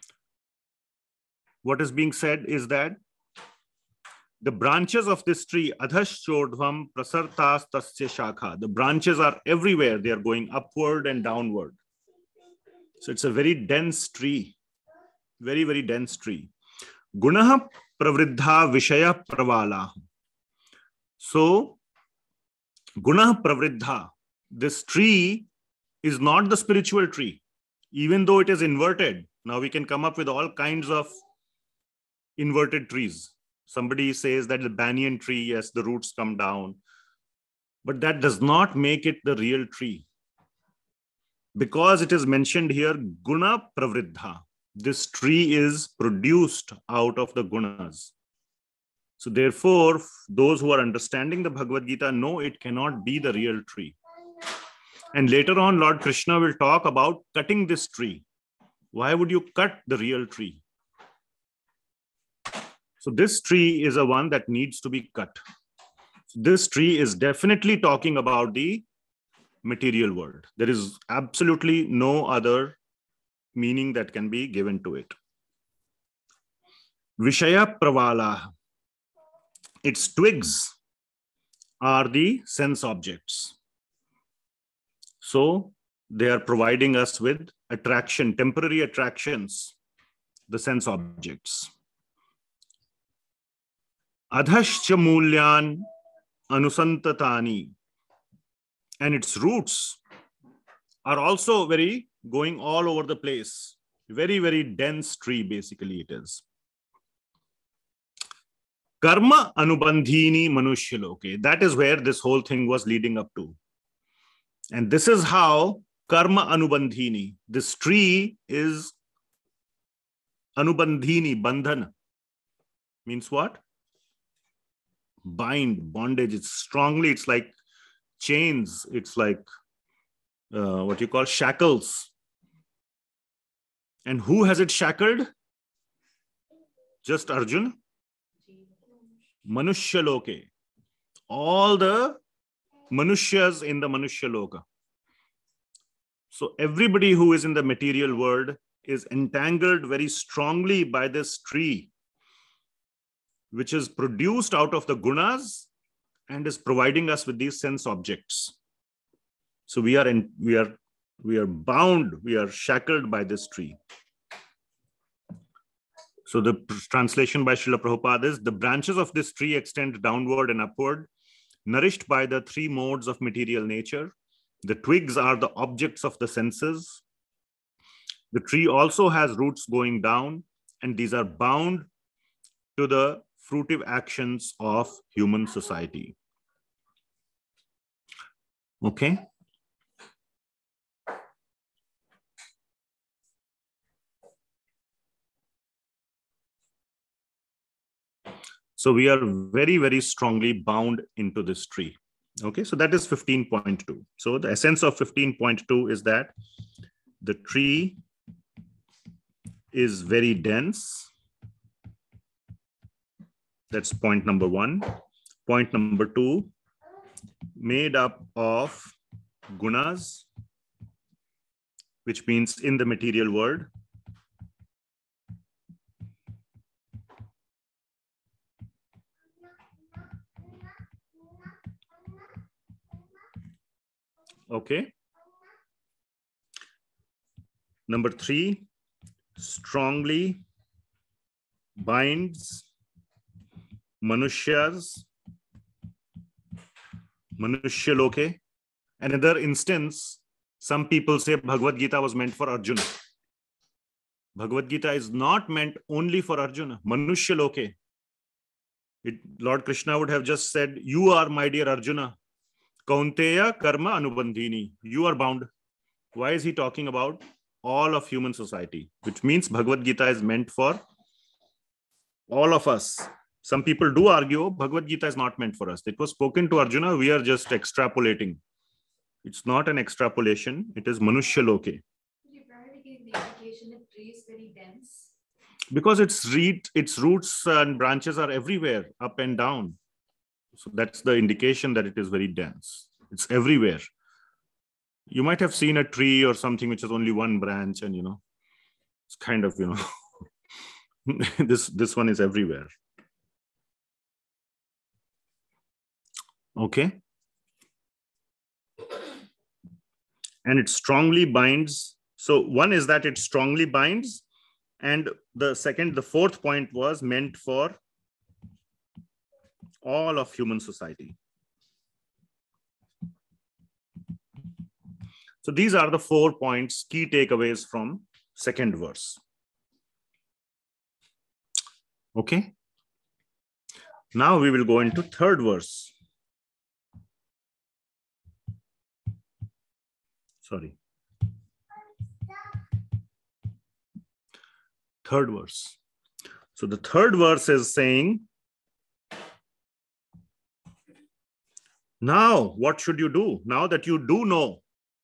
what is being said is that the branches of this tree, adhaschordhvam prasartas tasya shakha, the branches are everywhere. They are going upward and downward. So it's a very dense tree, very, very dense tree. Gunaha pravriddha vishaya pravala. So gunaha pravriddha, this tree is not the spiritual tree, even though it is inverted. Now we can come up with all kinds of inverted trees. Somebody says that the banyan tree, yes, the roots come down. But that does not make it the real tree. Because it is mentioned here, guna pravriddha. This tree is produced out of the gunas. So therefore, those who are understanding the Bhagavad Gita know it cannot be the real tree. And later on, Lord Krishna will talk about cutting this tree. Why would you cut the real tree? So this tree is a one that needs to be cut. This tree is definitely talking about the material world. There is absolutely no other meaning that can be given to it. Vishaya pravala. Its twigs are the sense objects. So they are providing us with attraction, temporary attractions, the sense objects. Adhascha mulyan anusantatani. And its roots are also very going all over the place. Very, very dense tree, basically it is. Karma anubandhini manushya. That is where this whole thing was leading up to. And this is how karma anubandhini, this tree is anubandhini, bandhan. Means what? Bind, bondage. It's strongly, it's like chains. It's like uh, what you call shackles. And who has it shackled? Just Arjuna? Manushya loke. All the Manushyas in the Manushya loka. So everybody who is in the material world is entangled very strongly by this tree, which is produced out of the gunas and is providing us with these sense objects. So we are in, we are we are bound, we are shackled by this tree. So the translation by Srila Prabhupada is, the branches of this tree extend downward and upward, nourished by the three modes of material nature. The twigs are the objects of the senses. The tree also has roots going down, and these are bound to the fruitive actions of human society. Okay. So we are very, very strongly bound into this tree. Okay, so that is fifteen point two. So the essence of fifteen point two is that the tree is very dense. That's point number one. Point number two, made up of gunas, which means in the material world. Okay. Number three, strongly binds Manushyas, Manushya loke. Another instance, some people say Bhagavad Gita was meant for Arjuna. Bhagavad Gita is not meant only for Arjuna. Manushya loke. It, Lord Krishna would have just said, you are my dear Arjuna. Kaunteya karma anubandhini. You are bound. Why is he talking about all of human society? Which means Bhagavad Gita is meant for all of us. Some people do argue Bhagavad Gita is not meant for us. It was spoken to Arjuna. We are just extrapolating. It's not an extrapolation. It is Manushya loke. Where are we getting the indication that tree is very dense? Because its, reed, its roots and branches are everywhere, up and down. So that's the indication that it is very dense. It's everywhere. You might have seen a tree or something which has only one branch, and you know, it's kind of, you know, this, this one is everywhere. Okay. And it strongly binds. So one is that it strongly binds. And the second, the fourth point was meant for all of human society. So these are the four points, key takeaways from second verse. Okay. Now we will go into third verse. Sorry. Third verse. So the third verse is saying, now what should you do? Now that you do know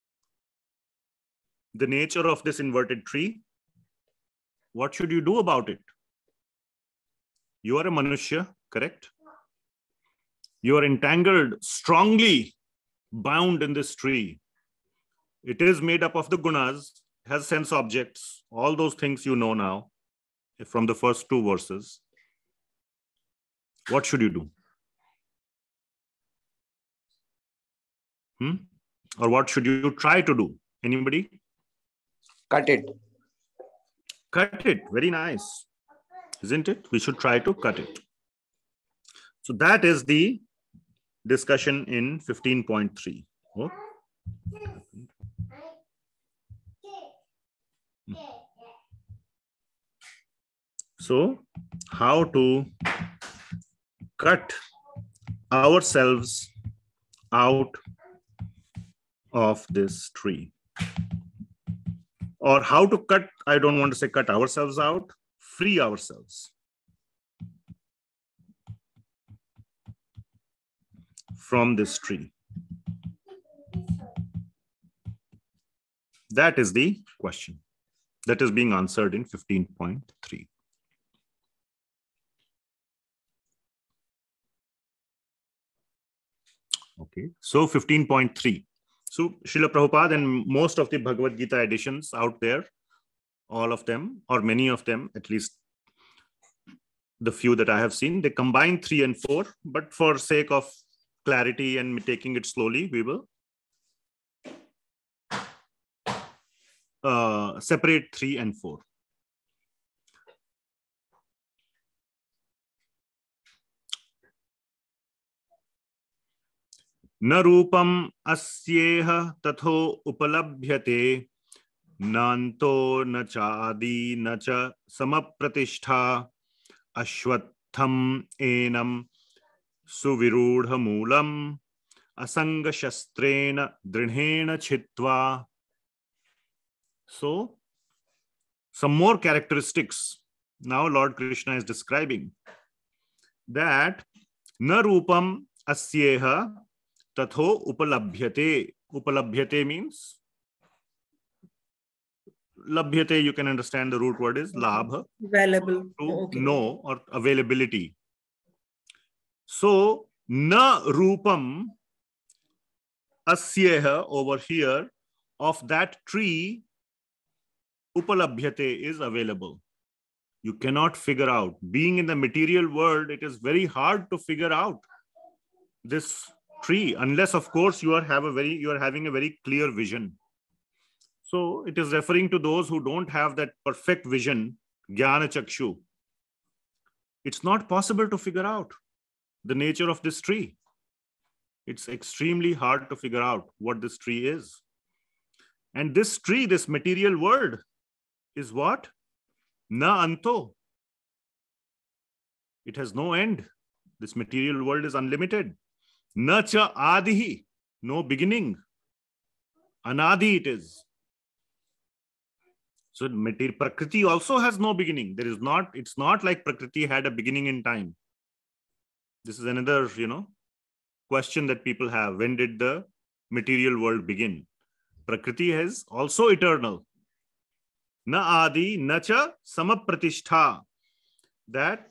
the nature of this inverted tree, what should you do about it? You are a Manushya, correct? You are entangled, strongly bound in this tree. It is made up of the gunas, has sense objects, all those things you know now from the first two verses. What should you do? Hmm? Or what should you try to do? Anybody? Cut it. Cut it. Very nice. Isn't it? We should try to cut it. So that is the discussion in fifteen point three. Oh. So, how to cut ourselves out of this tree. Or how to cut, I don't want to say cut ourselves out, free ourselves from this tree. That is the question that is being answered in fifteen point three. Okay, so fifteen point three. So Srila Prabhupada and most of the Bhagavad Gita editions out there, all of them, or many of them, at least the few that I have seen, they combine three and four, but for sake of clarity and taking it slowly, we will uh, separate three and four. न रूपम अस्येह तथो उपलभ्यते नान्तो न चादि न च समप्रतिष्ठा अश्वत्थम annum सुविरूढ़ Moolam असंग शस्त्रेण दृढ़ेण छित्वा. So, some more characteristics. Now Lord Krishna is describing that na rupam asyeha tatho upalabhyate. Upalabhyate means labhyate, you can understand the root word is labha, available, to okay. know or availability. So na rupam asyeha over here of that tree upalabhyate is available. You cannot figure out. Being in the material world, it is very hard to figure out this tree, unless of course you are have a very you are having a very clear vision. So it is referring to those who don't have that perfect vision, jnana chakshu. It's not possible to figure out the nature of this tree. It's extremely hard to figure out what this tree is. And this tree, this material world, is what? Na anto. It has no end. This material world is unlimited. Na cha adihi, no beginning. Anadi it is. So material Prakriti also has no beginning. There is not, it's not like Prakriti had a beginning in time. This is another, you know, question that people have. When did the material world begin? Prakriti is also eternal. Na adi, na cha samapratishtha. That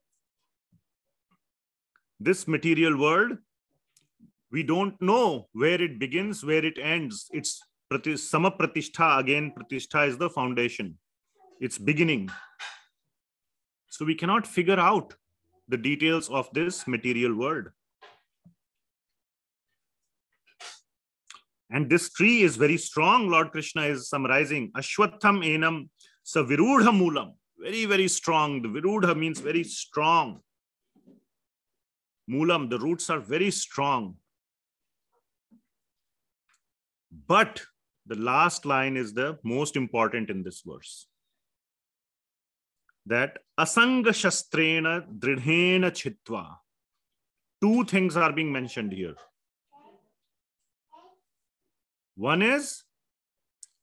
this material world, we don't know where it begins, where it ends. It's samapratishtha. Again, pratishtha is the foundation. It's beginning. So we cannot figure out the details of this material world. And this tree is very strong. Lord Krishna is summarizing. Ashwatham enam savirudha moolam. Very, very strong. The virudha means very strong. Moolam, the roots are very strong. But the last line is the most important in this verse. That asanga shastrena dridhena chitva. Two things are being mentioned here. One is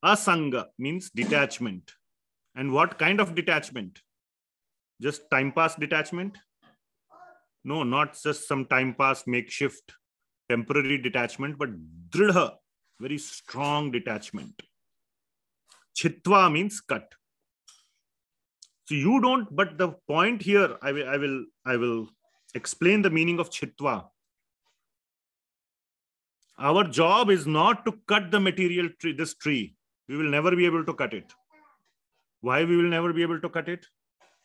Asanga means detachment. And what kind of detachment? Just time pass detachment? No, not just some time pass makeshift temporary detachment, but dridha, very strong detachment. Chitva means cut. So you don't, but the point here, I will, I will, I will explain the meaning of chitva. Our job is not to cut the material tree, this tree. We will never be able to cut it. Why we will never be able to cut it?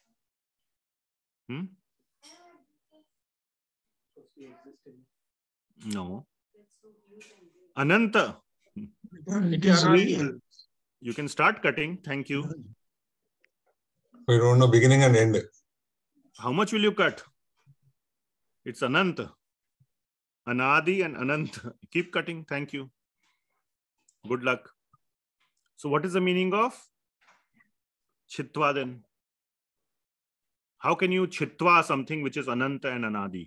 Hmm? No. Ananta. It is real. You can start cutting. Thank you. We don't know beginning and end. How much will you cut? It's Ananta. Anadi and Ananta. Keep cutting. Thank you. Good luck. So what is the meaning of Chitva then? How can you Chitva something which is Ananta and Anadi?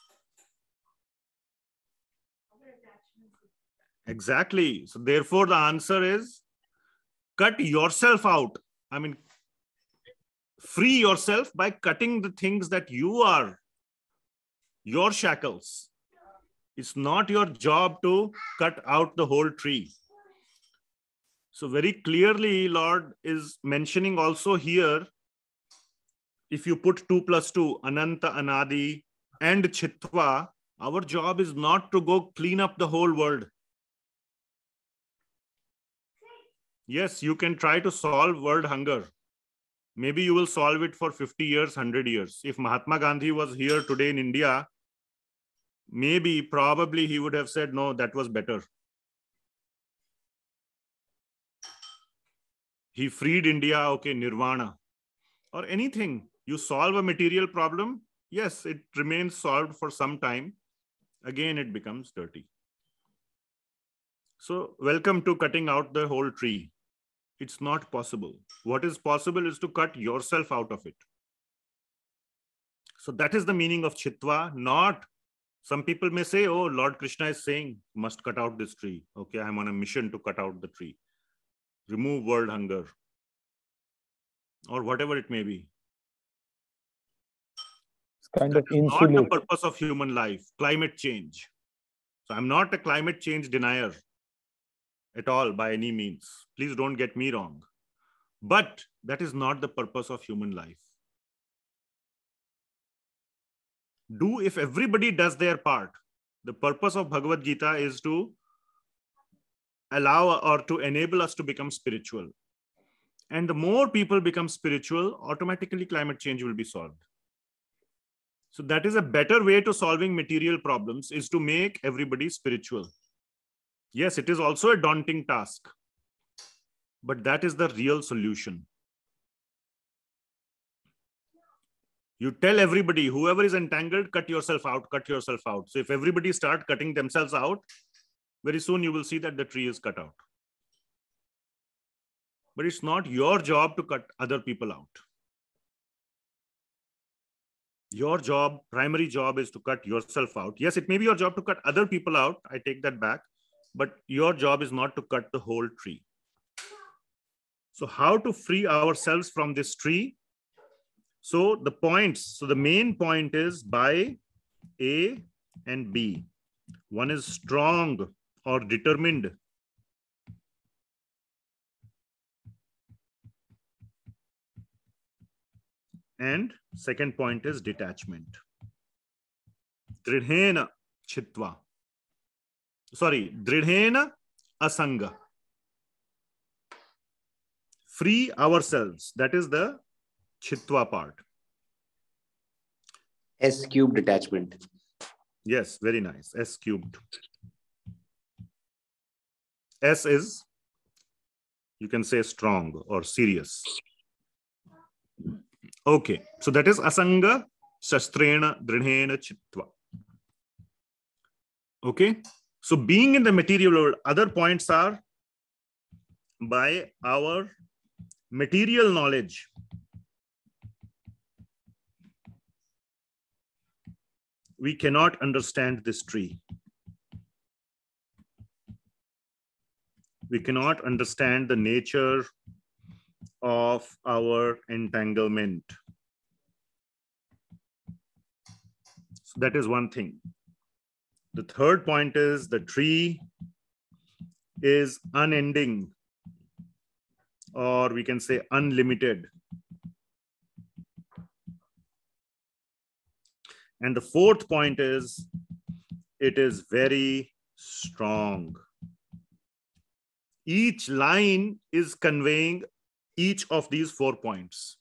Exactly. So therefore the answer is cut yourself out. I mean, free yourself by cutting the things that you are, your shackles. It's not your job to cut out the whole tree. So very clearly, Lord is mentioning also here, if you put two plus two, Ananta, Anadi, and Chitva, our job is not to go clean up the whole world. Yes, you can try to solve world hunger. Maybe you will solve it for fifty years, one hundred years. If Mahatma Gandhi was here today in India, maybe, probably he would have said, no, that was better. He freed India, okay, nirvana. Or anything. You solve a material problem, yes, it remains solved for some time. Again, it becomes dirty. So, welcome to cutting out the whole tree. It's not possible. What is possible is to cut yourself out of it. So that is the meaning of Chitva, not some people may say, oh, Lord Krishna is saying, must cut out this tree. Okay, I'm on a mission to cut out the tree. Remove world hunger. Or whatever it may be. It's kind that of is insulate. not the purpose of human life, climate change. So I'm not a climate change denier at all by any means. Please don't get me wrong. But that is not the purpose of human life. Do if everybody does their part. The purpose of Bhagavad Gita is to allow or to enable us to become spiritual. And the more people become spiritual, automatically climate change will be solved. So that is a better way to solving material problems, is to make everybody spiritual. Yes, it is also a daunting task, but that is the real solution. You tell everybody, whoever is entangled, cut yourself out, cut yourself out. So if everybody start cutting themselves out, very soon you will see that the tree is cut out. But it's not your job to cut other people out. Your job, primary job, is to cut yourself out. Yes, it may be your job to cut other people out. I take that back. But your job is not to cut the whole tree. So how to free ourselves from this tree? So the points, so the main point is by A and B. One is strong or determined. And second point is detachment. Dridhena chitva. Sorry, dridhena asanga. Free ourselves. That is the chitva part. S cubed detachment. Yes, very nice. S cubed. S is, you can say, strong or serious. Okay, so that is asanga shastrena dridhena chitva. Okay, so being in the material world, other points are by our material knowledge. We cannot understand this tree. we cannot understand the nature of our entanglement. So that is one thing. The third point is the tree is unending, or we can say unlimited. And the fourth point is it is very strong. Each line is conveying each of these four points.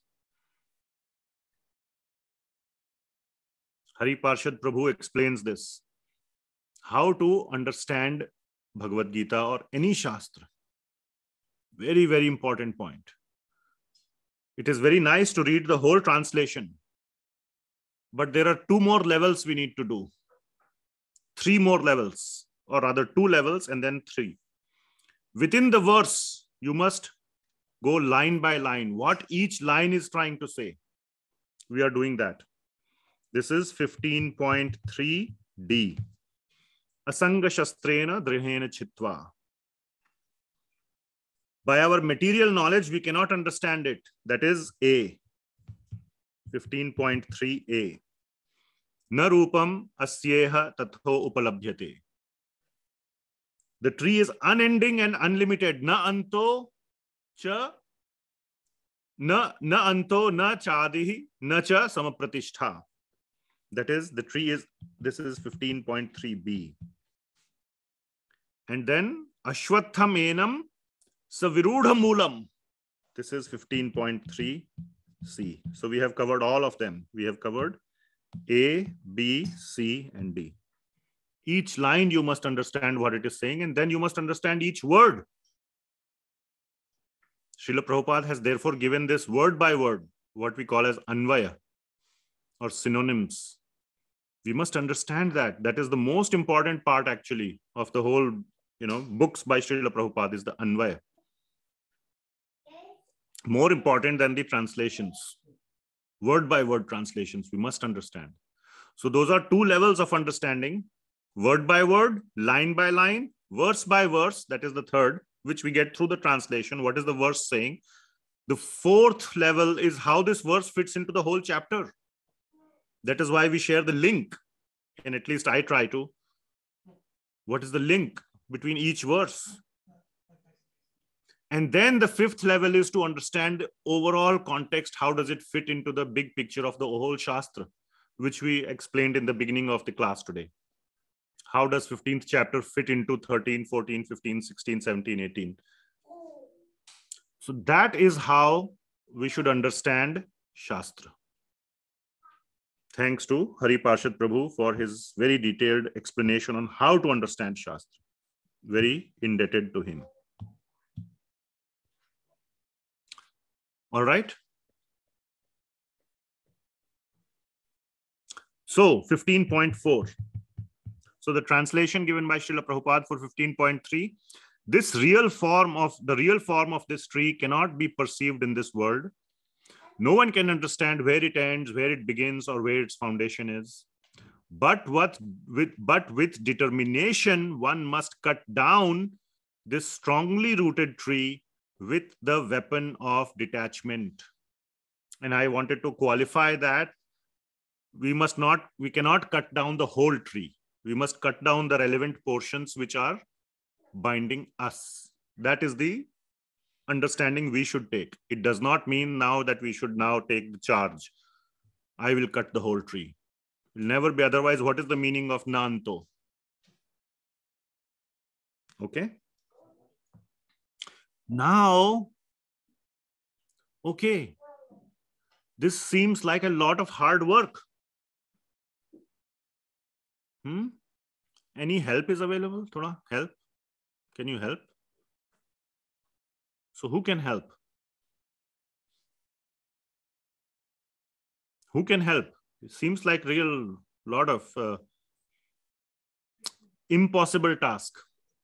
Hari Parshad Prabhu explains this. How to understand Bhagavad Gita or any Shastra. Very, very important point. It is very nice to read the whole translation, but there are two more levels we need to do. Three more levels, or rather two levels and then three. Within the verse, you must go line by line, what each line is trying to say. We are doing that. This is fifteen point three D. Asanga shastrena drihena chitva. By our material knowledge, we cannot understand it. That is A. fifteen point three A. Na rupam asyeha tatho upalabhyate. The tree is unending and unlimited. Na anto cha, na, na anto na chadihi, na cha samapratishtha. That is, the tree is, this is fifteen point three B. And then ashwatham enam savirudha moolam. This is fifteen point three C. So we have covered all of them. We have covered A, B, C, and D. Each line you must understand what it is saying, and then you must understand each word. Srila Prabhupada has therefore given this word by word, what we call as Anvaya or synonyms. We must understand that. That is the most important part actually of the whole, you know, books by Srila Prabhupada is the Anvaya. More important than the translations. Word by word translations, we must understand. So those are two levels of understanding. Word by word, line by line, verse by verse, that is the third, which we get through the translation. What is the verse saying? The fourth level is how this verse fits into the whole chapter. That is why we share the link, and at least I try to. What is the link between each verse? And then the fifth level is to understand the overall context. How does it fit into the big picture of the whole Shastra, which we explained in the beginning of the class today. How does fifteenth chapter fit into thirteen, fourteen, fifteen, sixteen, seventeen, eighteen? So that is how we should understand Shastra. Thanks to Hari Parshad Prabhu for his very detailed explanation on how to understand Shastra. Very indebted to him. All right. So fifteen point four. So the translation given by Srila Prabhupada for fifteen point three, this real form of the real form of this tree cannot be perceived in this world. No one can understand where it ends, where it begins, or where its foundation is. But what with but with determination, one must cut down this strongly rooted tree with the weapon of detachment. And I wanted to qualify that we must not, we cannot cut down the whole tree. We must cut down the relevant portions which are binding us. That is the understanding we should take. It does not mean now that we should now take the charge. I will cut the whole tree. It will never be otherwise. What is the meaning of nanto? Okay. Now, okay, this seems like a lot of hard work. Hmm? Any help is available? Thoda help? Can you help? So who can help? Who can help? It seems like real lot of uh, impossible task.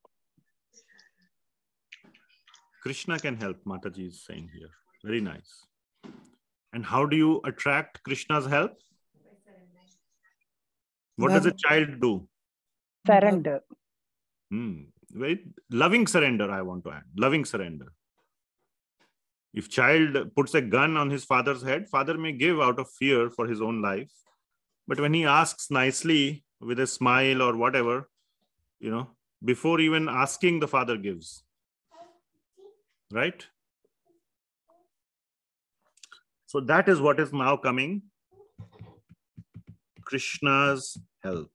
Krishna can help, Mataji is saying here. Very nice. And how do you attract Krishna's help? What does a child do? Surrender. Hmm. Very loving surrender, I want to add. Loving surrender. If child puts a gun on his father's head, father may give out of fear for his own life. But when he asks nicely with a smile or whatever, you know, before even asking, the father gives. Right? So that is what is now coming. Krishna's help.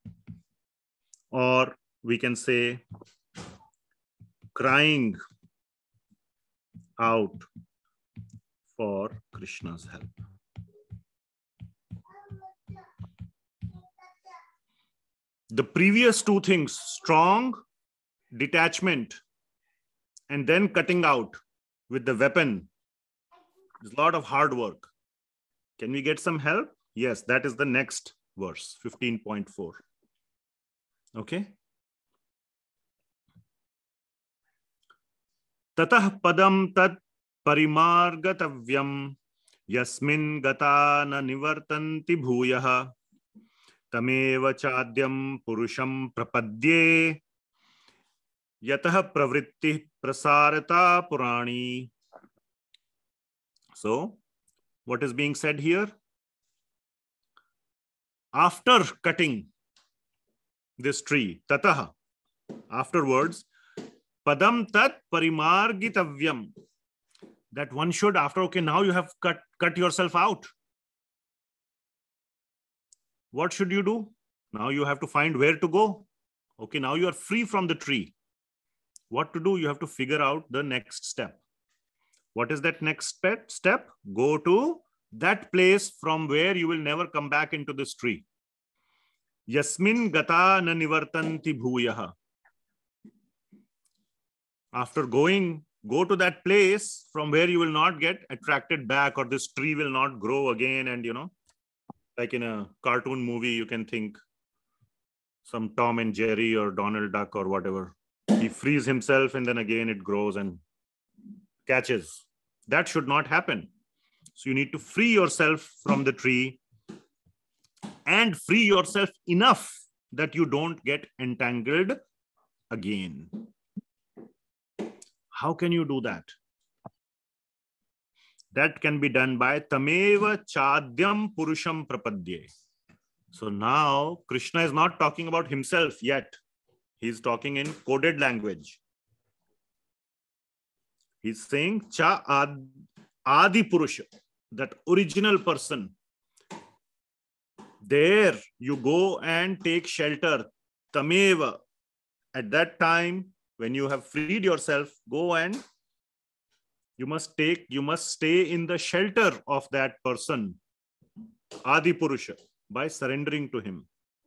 Or we can say crying out for Krishna's help. The previous two things, strong detachment and then cutting out with the weapon, is a lot of hard work. Can we get some help? Yes, that is the next verse, fifteen point four. Okay. Tatah padam tad parimargatavyam yasmin gata na nivartanti bhuyaha tameva chadyam purusham prapadye yatah pravritti prasarata purani. So, what is being said here? After cutting this tree, tataha, afterwards, padam tat parimargitavyam, that one should, after, okay, now you have cut, cut yourself out. What should you do? Now you have to find where to go. Okay, now you are free from the tree. What to do? You have to figure out the next step. What is that next step? Go to that place from where you will never come back into this tree. Yasmin gata na nivartanti bhuyaha. After going, go to that place from where you will not get attracted back, or this tree will not grow again. And, you know, like in a cartoon movie, you can think some Tom and Jerry or Donald Duck or whatever. He frees himself and then again it grows and catches. That should not happen. So you need to free yourself from the tree and free yourself enough that you don't get entangled again. How can you do that? That can be done by tameva chadyam purusham prapadye. So now Krishna is not talking about himself yet. He's talking in coded language. He's saying cha ad, adi purusha, that original person. There you go and take shelter. Tameva. At that time, when you have freed yourself, go and you must take, you must stay in the shelter of that person, Adi Purusha, by surrendering to him.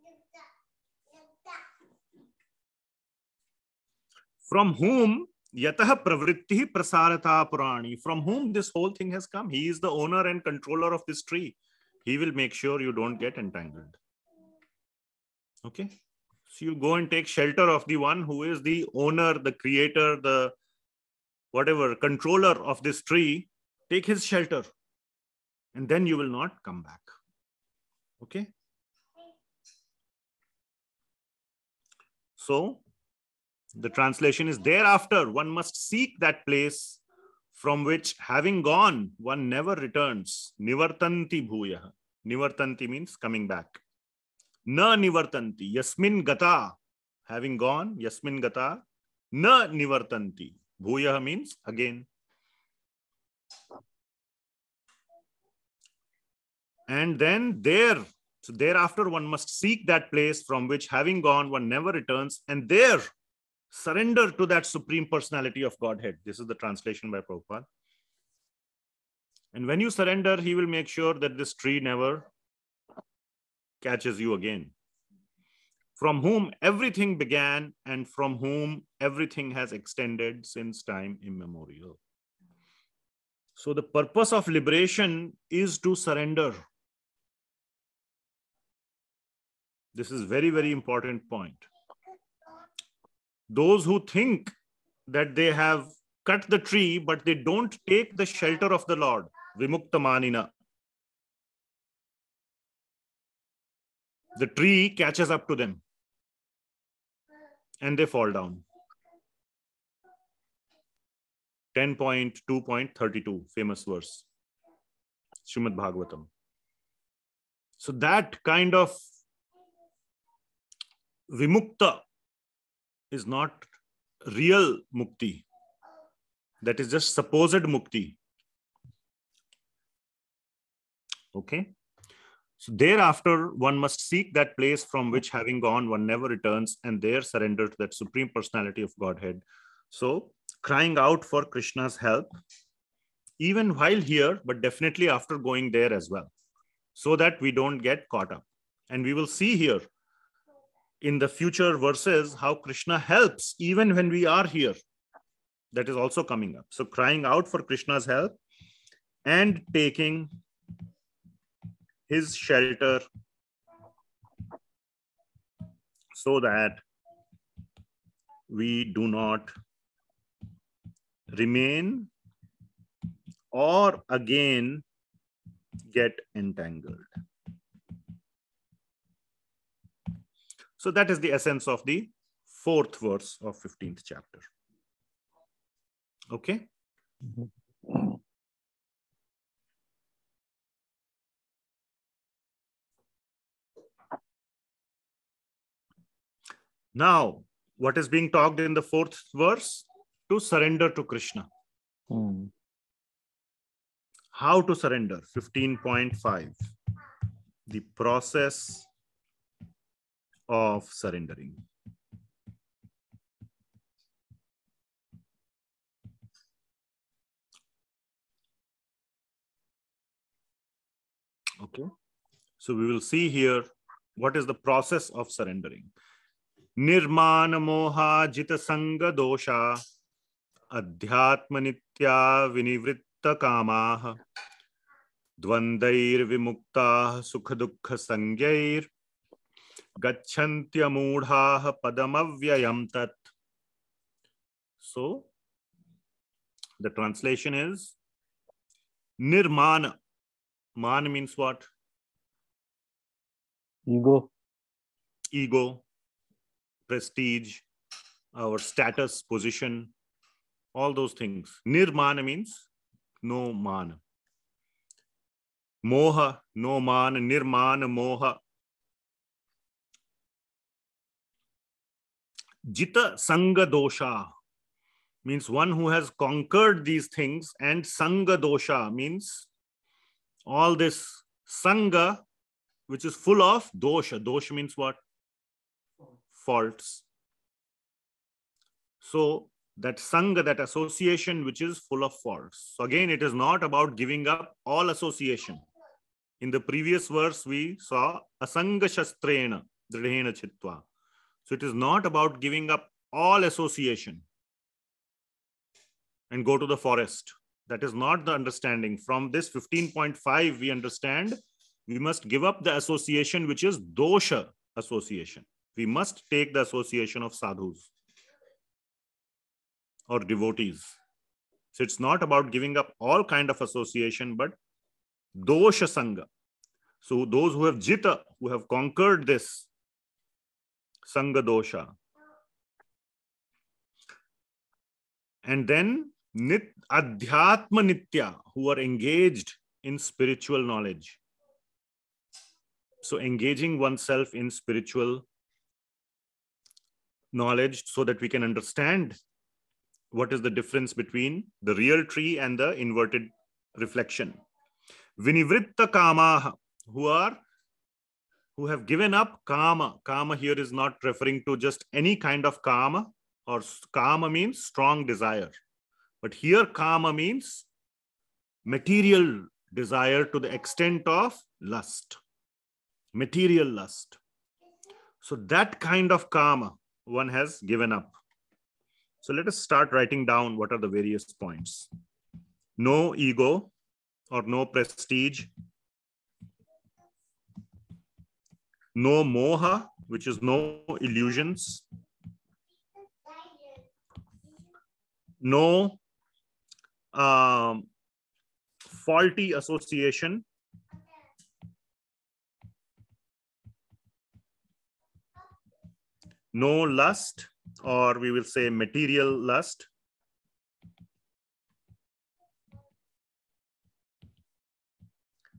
From whom yatah pravritti prasarata purani, from whom this whole thing has come. He is the owner and controller of this tree. He will make sure you don't get entangled. Okay. So you go and take shelter of the one who is the owner, the creator, the whatever, controller of this tree. Take his shelter. And then you will not come back. Okay. So the translation is, thereafter one must seek that place from which, having gone, one never returns. Nivartanti bhuyaha. Nivartanti means coming back. Na nivartanti. Yasmin gata. Having gone, yasmin gata. Na nivartanti. Bhuyaha means again. And then there, so thereafter one must seek that place from which, having gone, one never returns. And there, surrender to that Supreme Personality of Godhead. This is the translation by Prabhupada. And when you surrender, he will make sure that this tree never catches you again. From whom everything began and from whom everything has extended since time immemorial. So the purpose of liberation is to surrender. This is very, very important point. Those who think that they have cut the tree, but they don't take the shelter of the Lord, Vimukta Manina, the tree catches up to them and they fall down. ten point two point thirty-two, famous verse, Srimad Bhagavatam. So that kind of vimukta is not real mukti. That is just supposed mukti. Okay. So thereafter, one must seek that place from which, having gone, one never returns, and there surrender to that Supreme Personality of Godhead. So crying out for Krishna's help, even while here, but definitely after going there as well, so that we don't get caught up. And we will see here in the future verses how Krishna helps even when we are here. That is also coming up. So crying out for Krishna's help and taking his shelter so that we do not remain or again get entangled. So that is the essence of the fourth verse of fifteenth chapter. Okay. Mm-hmm. Now, what is being talked in the fourth verse? To surrender to Krishna. Hmm. How to surrender? fifteen point five. The process of surrendering. Okay. So we will see here what is the process of surrendering. Nirmana moha jita sanga dosha adhyatma nitya vinivritta kamaha dvandair vimukta sukha dukkha sangyair gacchantya mudhaha padamavyayam tat. So the translation is nirmana. Man means what? Ego. Ego, prestige, our status, position, all those things. Nirmana means no man. Moha, no man. Nirmana, moha. Jita sanga dosha means one who has conquered these things, and sanga dosha means all this sanga which is full of dosha. Dosha means what? Faults. So that sanga, that association which is full of faults. So again, it is not about giving up all association. In the previous verse, we saw asanga shastrena dridhena chitva. So it is not about giving up all association and go to the forest. That is not the understanding. From this fifteen point five, we understand we must give up the association which is dosha association. We must take the association of sadhus or devotees. So it's not about giving up all kind of association, but dosha sanga. So those who have jita, who have conquered this sanga dosha. And then nit adhyatma nitya, who are engaged in spiritual knowledge. So engaging oneself in spiritual knowledge so that we can understand what is the difference between the real tree and the inverted reflection. Vinivritta kamaha, who are who have given up kama. Kama here is not referring to just any kind of kama, or kama means strong desire. But here kama means material desire to the extent of lust, material lust. So that kind of kama one has given up. So let us start writing down what are the various points. No ego or no prestige. No moha, which is no illusions. No um, faulty association. No lust, or we will say material lust.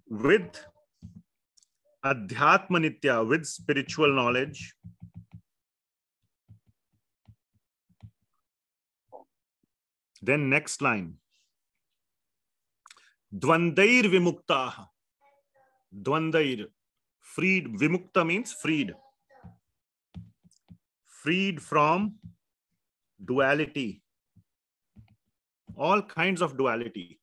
with Adhyatma Nitya, with spiritual knowledge, then next line, Dvandair Vimuktaha. Dvandair, freed. Vimukta means freed. Freed from duality. All kinds of duality.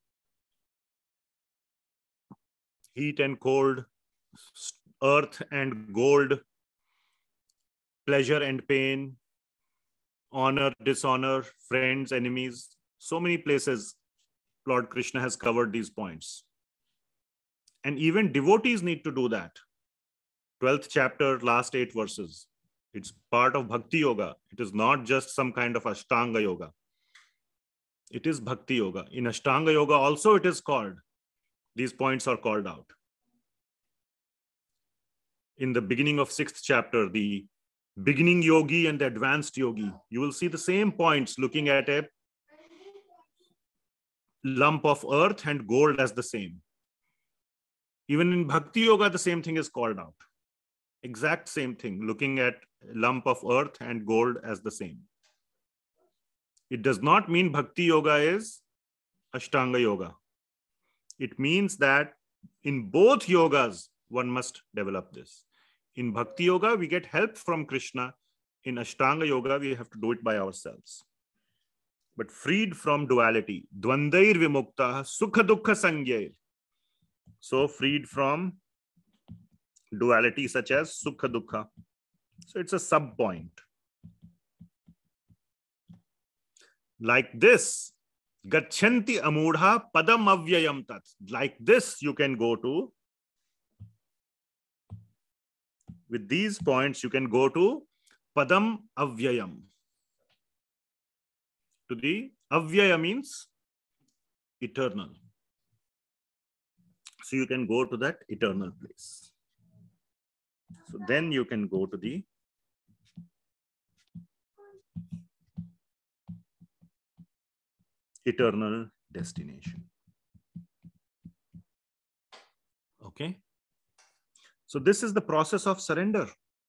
Heat and cold, earth and gold, pleasure and pain, honor, dishonor, friends, enemies. So many places Lord Krishna has covered these points. And even devotees need to do that. twelfth chapter, last eight verses. It's part of Bhakti Yoga. It is not just some kind of Ashtanga Yoga. It is Bhakti Yoga. In Ashtanga Yoga also it is called. These points are called out. In the beginning of sixth chapter, the beginning yogi and the advanced yogi, you will see the same points looking at a lump of earth and gold as the same. Even in Bhakti Yoga, the same thing is called out. Exact same thing, looking at a lump of earth and gold as the same. It does not mean Bhakti Yoga is Ashtanga Yoga. It means that in both yogas, one must develop this. In Bhakti Yoga, we get help from Krishna. In Ashtanga Yoga, we have to do it by ourselves. But freed from duality. Dvandair vimukta sukha dukkha sangyair. So freed from duality such as sukha dukkha. So it's a sub point. Like this, gachanti amudha padam avyayam tat. Like this, you can go to, with these points, you can go to padam avyayam. To the avyaya means eternal. So you can go to that eternal place. So then you can go to the eternal destination. Okay. So this is the process of surrender.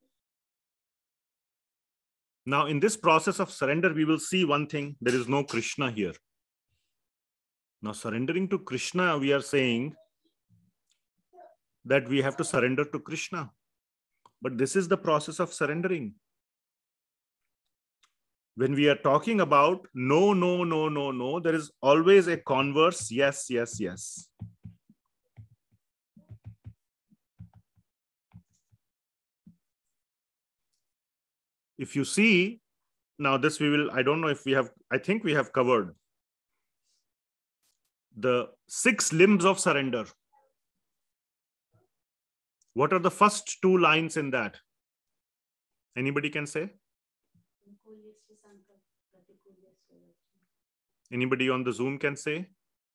Now, in this process of surrender, we will see one thing. There is no Krishna here. Now, surrendering to Krishna, we are saying that we have to surrender to Krishna. But this is the process of surrendering. When we are talking about no, no, no, no, no, there is always a converse yes, yes, yes. If you see, now this we will, I don't know if we have, I think we have covered the six limbs of surrender. What are the first two lines in that? Anybody can say? Anybody on the Zoom can say?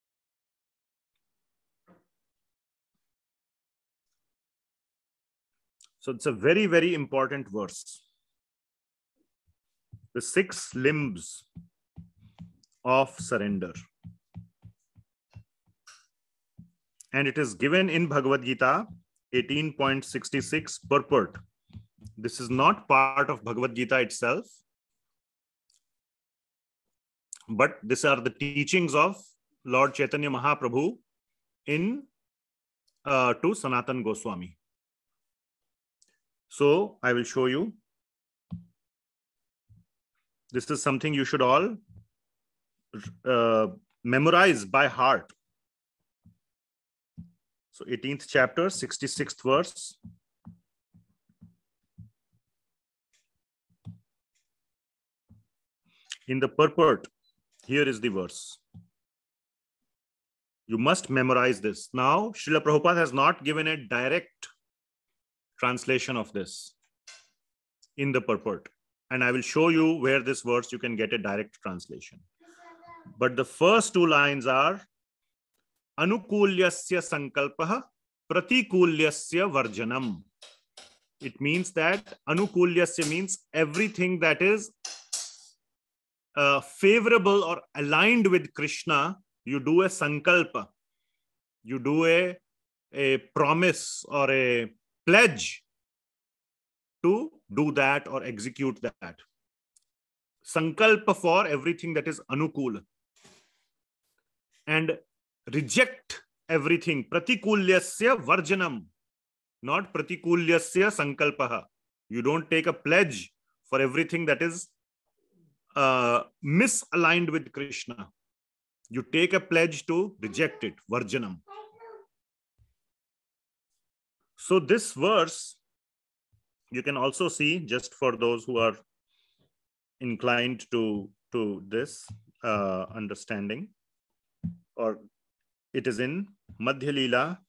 So it's a very, very important verse. The six limbs of surrender. And it is given in Bhagavad Gita eighteen point six six purport. This is not part of Bhagavad Gita itself, but these are the teachings of Lord Chaitanya Mahaprabhu in uh, to Sanatana Goswami. So I will show you. This is something you should all uh, memorize by heart. So eighteenth chapter, sixty-sixth verse. In the purport, here is the verse. You must memorize this. Now, Srila Prabhupada has not given a direct translation of this in the purport. And I will show you where this verse you can get a direct translation. But the first two lines are Anukulyasya sankalpaha pratikulyasya varjanam. It means that Anukulyasya means everything that is uh, favorable or aligned with Krishna, you do a sankalpa. You do a a promise or a pledge to do that or execute that. Sankalpa for everything that is anukula. And reject everything. Pratikulyasya varjanam. Not pratikulyasya sankalpaha. You don't take a pledge for everything that is uh, misaligned with Krishna. You take a pledge to reject it. Varjanam. So this verse, you can also see, just for those who are inclined to, to this uh, understanding, or it is in Madhya Leela,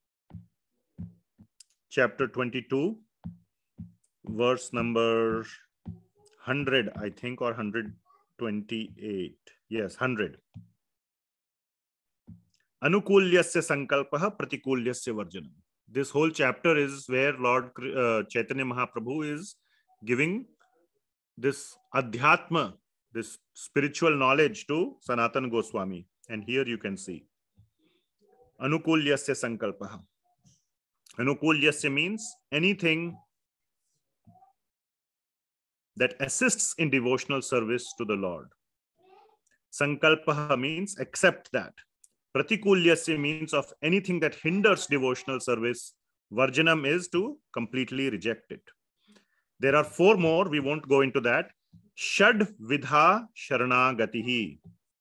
chapter twenty-two, verse number one hundred, I think, or one hundred twenty-eight. Yes, one hundred. Anukulyasya sankalpaha pratikulyasya varjanam. This whole chapter is where Lord uh, Chaitanya Mahaprabhu is giving this adhyatma, this spiritual knowledge to Sanatana Goswami. And here you can see Anukulyasya sankalpaha. Anukulyasya means anything that assists in devotional service to the Lord. Sankalpaha means accept that. Pratikulyasya means of anything that hinders devotional service. Varjanam is to completely reject it. There are four more. We won't go into that. Shad vidha sharanagatihi.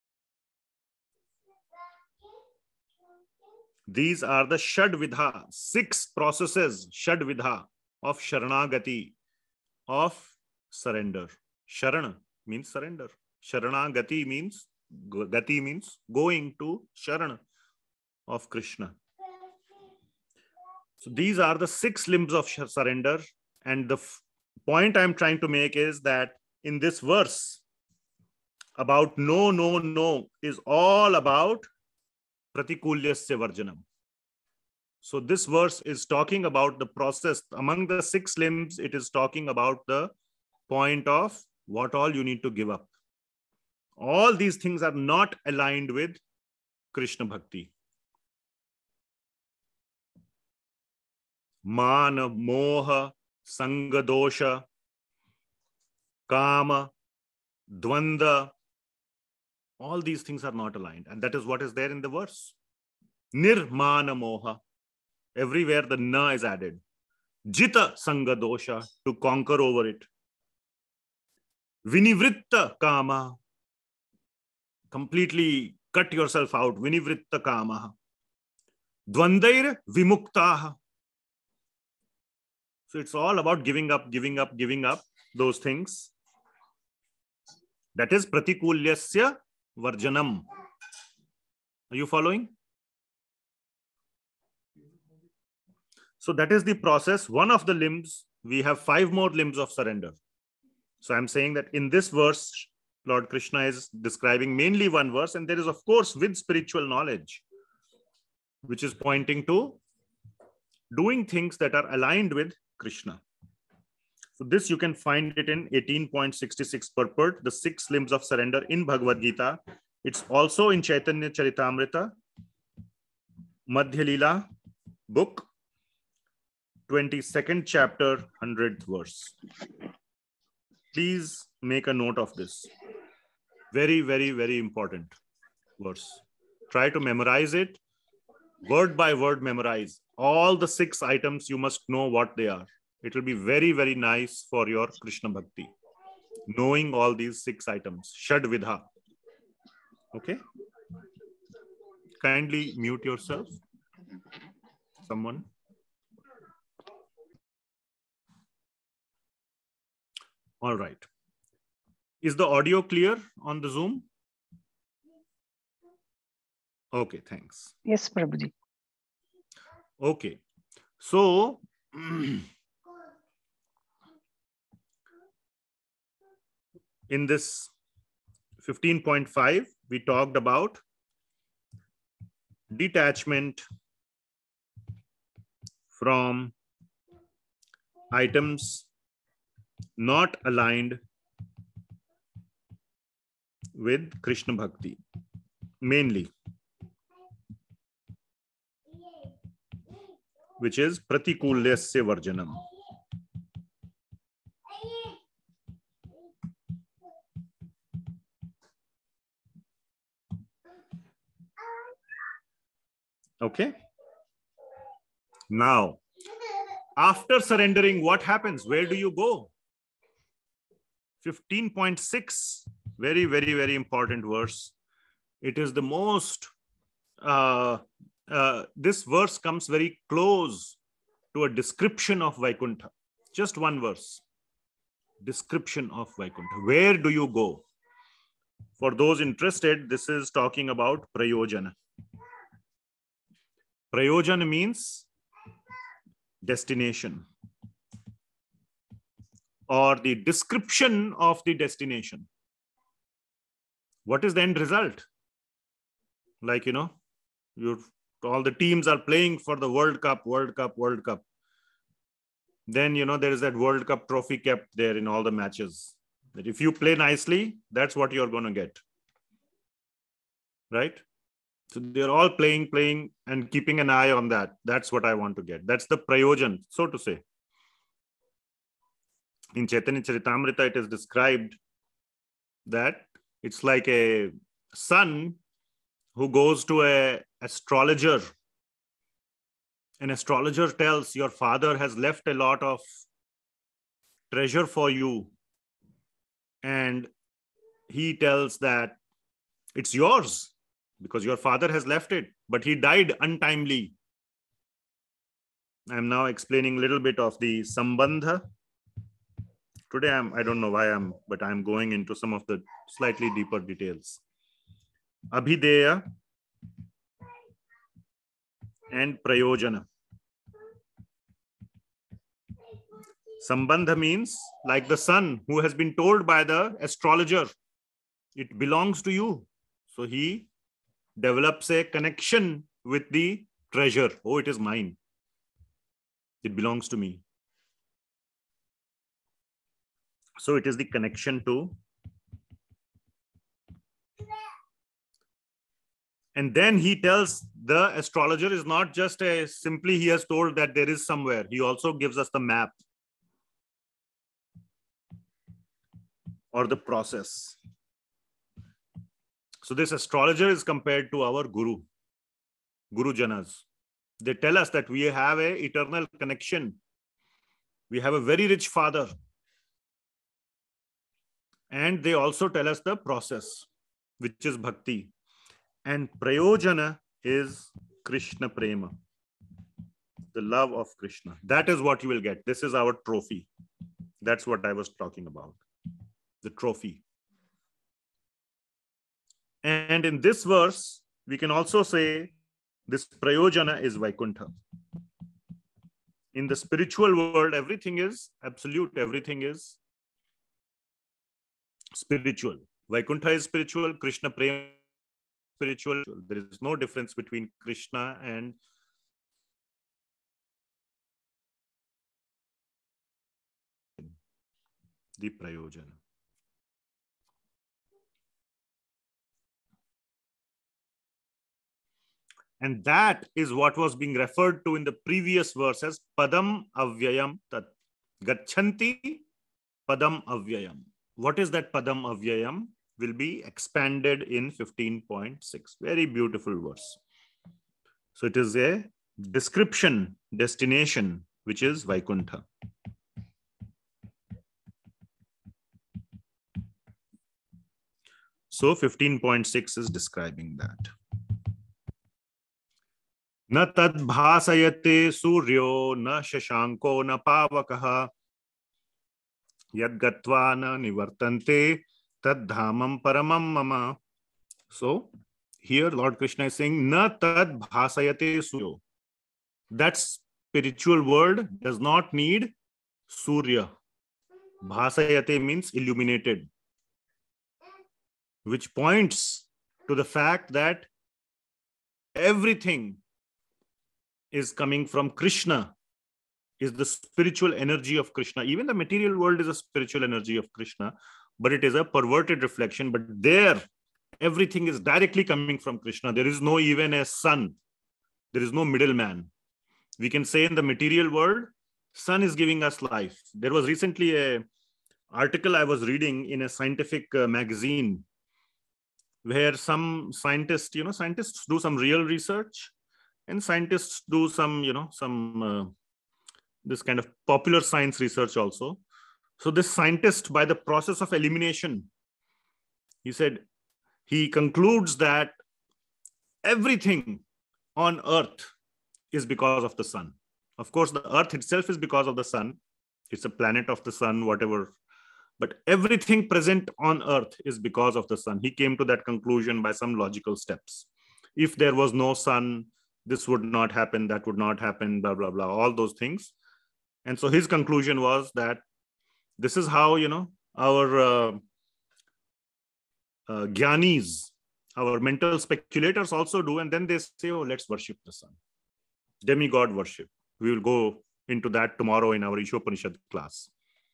These are the Shad vidha, six processes, Shad vidha of sharanagati, of surrender. Sharana means surrender. Sharanagati means, gati means going to Sharana of Krishna. So these are the six limbs of surrender. And the point I'm trying to make is that in this verse about no, no, no is all about pratikulyasya varjanam. So this verse is talking about the process. Among the six limbs, it is talking about the point of what all you need to give up. All these things are not aligned with Krishna Bhakti. Mana, moha, sanga dosha, kama, dvanda. All these things are not aligned. And that is what is there in the verse. Nirmana moha. Everywhere the na is added. Jita sanga dosha, to conquer over it. Vinivritta kama. Completely cut yourself out. Vinivritta kama. Dvandair vimuktaha. So it's all about giving up, giving up, giving up those things. That is pratikulyasya varjanam. Are you following? So that is the process. One of the limbs, we have five more limbs of surrender. So I'm saying that in this verse, Lord Krishna is describing mainly one verse, and there is, of course, with spiritual knowledge, which is pointing to doing things that are aligned with Krishna. So this you can find it in eighteen point six six purport, the six limbs of surrender in Bhagavad Gita. It's also in Chaitanya Charitamrita, Madhya Leela book, twenty-second chapter, hundredth verse. Please make a note of this. Very, very, very important verse. Try to memorize it. Word by word memorize. All the six items, you must know what they are. It will be very, very nice for your Krishna Bhakti. Knowing all these six items. Shad vidha. Okay? Kindly mute yourself. Someone. All right. Is the audio clear on the Zoom? Okay, thanks. Yes, Prabhuji. Okay. So, in this fifteen point five, we talked about detachment from items not aligned with Krishna Bhakti, mainly. which is pratikulyasya varjanam. Okay. Now, after surrendering, what happens? Where do you go? fifteen point six, very, very, very important verse. It is the most, uh, uh, this verse comes very close to a description of Vaikuntha. Just one verse. Description of Vaikuntha. Where do you go? For those interested, this is talking about prayojana. Prayojana means destination, or the description of the destination. What is the end result? Like, you know, you all the teams are playing for the World Cup, World Cup, World Cup. Then, you know, there is that World Cup trophy kept there in all the matches. That if you play nicely, that's what you're going to get. Right? So they're all playing, playing, and keeping an eye on that. That's what I want to get. That's the prayojan, so to say. In Chaitanya Charitamrita, it is described that it's like a son who goes to an astrologer. An astrologer tells, your father has left a lot of treasure for you. And he tells that it's yours because your father has left it, but he died untimely. I'm now explaining a little bit of the Sambandha. Today, I'm, I don't know why I'm, but I'm going into some of the slightly deeper details. Abhideya and Prayojana. Sambandha means like the son who has been told by the astrologer, it belongs to you. So he develops a connection with the treasure. Oh, it is mine. It belongs to me. So it is the connection to. And then he tells the astrologer is not just a simply he has told that there is somewhere. He also gives us the map or the process. So this astrologer is compared to our guru, Guru Janas. They tell us that we have an eternal connection. We have a very rich father. And they also tell us the process, which is bhakti. And prayojana is Krishna prema, the love of Krishna. That is what you will get. This is our trophy. That's what I was talking about, the trophy. And in this verse, we can also say this prayojana is Vaikuntha. In the spiritual world, everything is absolute. Everything is spiritual. Vaikuntha is spiritual. Krishna prema spiritual. There is no difference between Krishna and the prayojana. And that is what was being referred to in the previous verse as Padam Avyayam Tat. Gachanti Padam Avyayam. What is that Padam Avyayam? Will be expanded in fifteen point six. Very beautiful verse. So it is a description, destination, which is Vaikuntha. So fifteen point six is describing that. Na tad bhasayate suryo na shashanko na pavakaha yad gatva na nivartante tad dhamam paramam mama. So here Lord Krishna is saying na tad bhasayate suryo. That spiritual world does not need surya. Bhasayate means illuminated, which points to the fact that everything is coming from Krishna, is the spiritual energy of Krishna. Even the material world is a spiritual energy of Krishna, but it is a perverted reflection. But there, everything is directly coming from Krishna. There is no even a son. There is no middleman. We can say in the material world, sun is giving us life. There was recently a article I was reading in a scientific uh, magazine where some scientists, you know, scientists do some real research and scientists do some, you know, some uh, this kind of popular science research also. So this scientist, by the process of elimination, he said, he concludes that everything on earth is because of the sun. Of course, the earth itself is because of the sun. It's a planet of the sun, whatever. But everything present on earth is because of the sun. He came to that conclusion by some logical steps. If there was no sun, this would not happen, that would not happen, blah, blah, blah, all those things. And so his conclusion was that this is how, you know, our uh, uh, Gyanis, our mental speculators also do. And then they say, oh, let's worship the sun. Demigod worship. We will go into that tomorrow in our Ishopanishad class.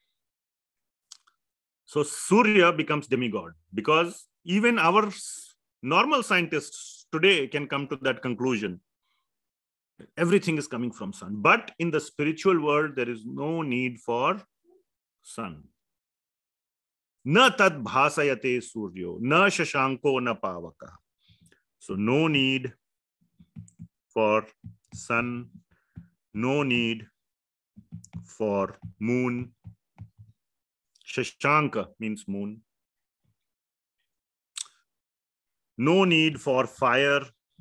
So Surya becomes demigod because even our normal scientists today can come to that conclusion. Everything is coming from sun. But in the spiritual world, there is no need for sun. Na tad bhasayate suryo, na shashanko na pavaka. So no need for sun, no need for moon. Shashanka means moon. No need for fire.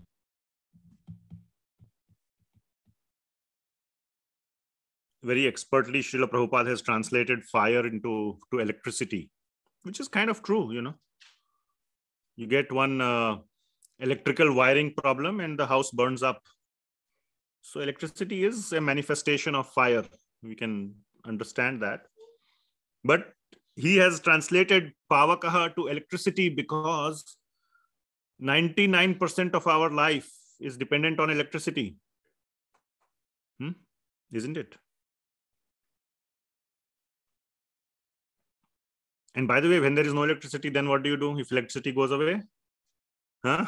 Very expertly, Srila Prabhupada has translated fire into to electricity, which is kind of true, you know. You get one uh, electrical wiring problem and the house burns up. So electricity is a manifestation of fire. We can understand that. But he has translated Pavakaha to electricity because ninety-nine percent of our life is dependent on electricity. Hmm? Isn't it? And by the way, when there is no electricity, then what do you do if electricity goes away? Huh?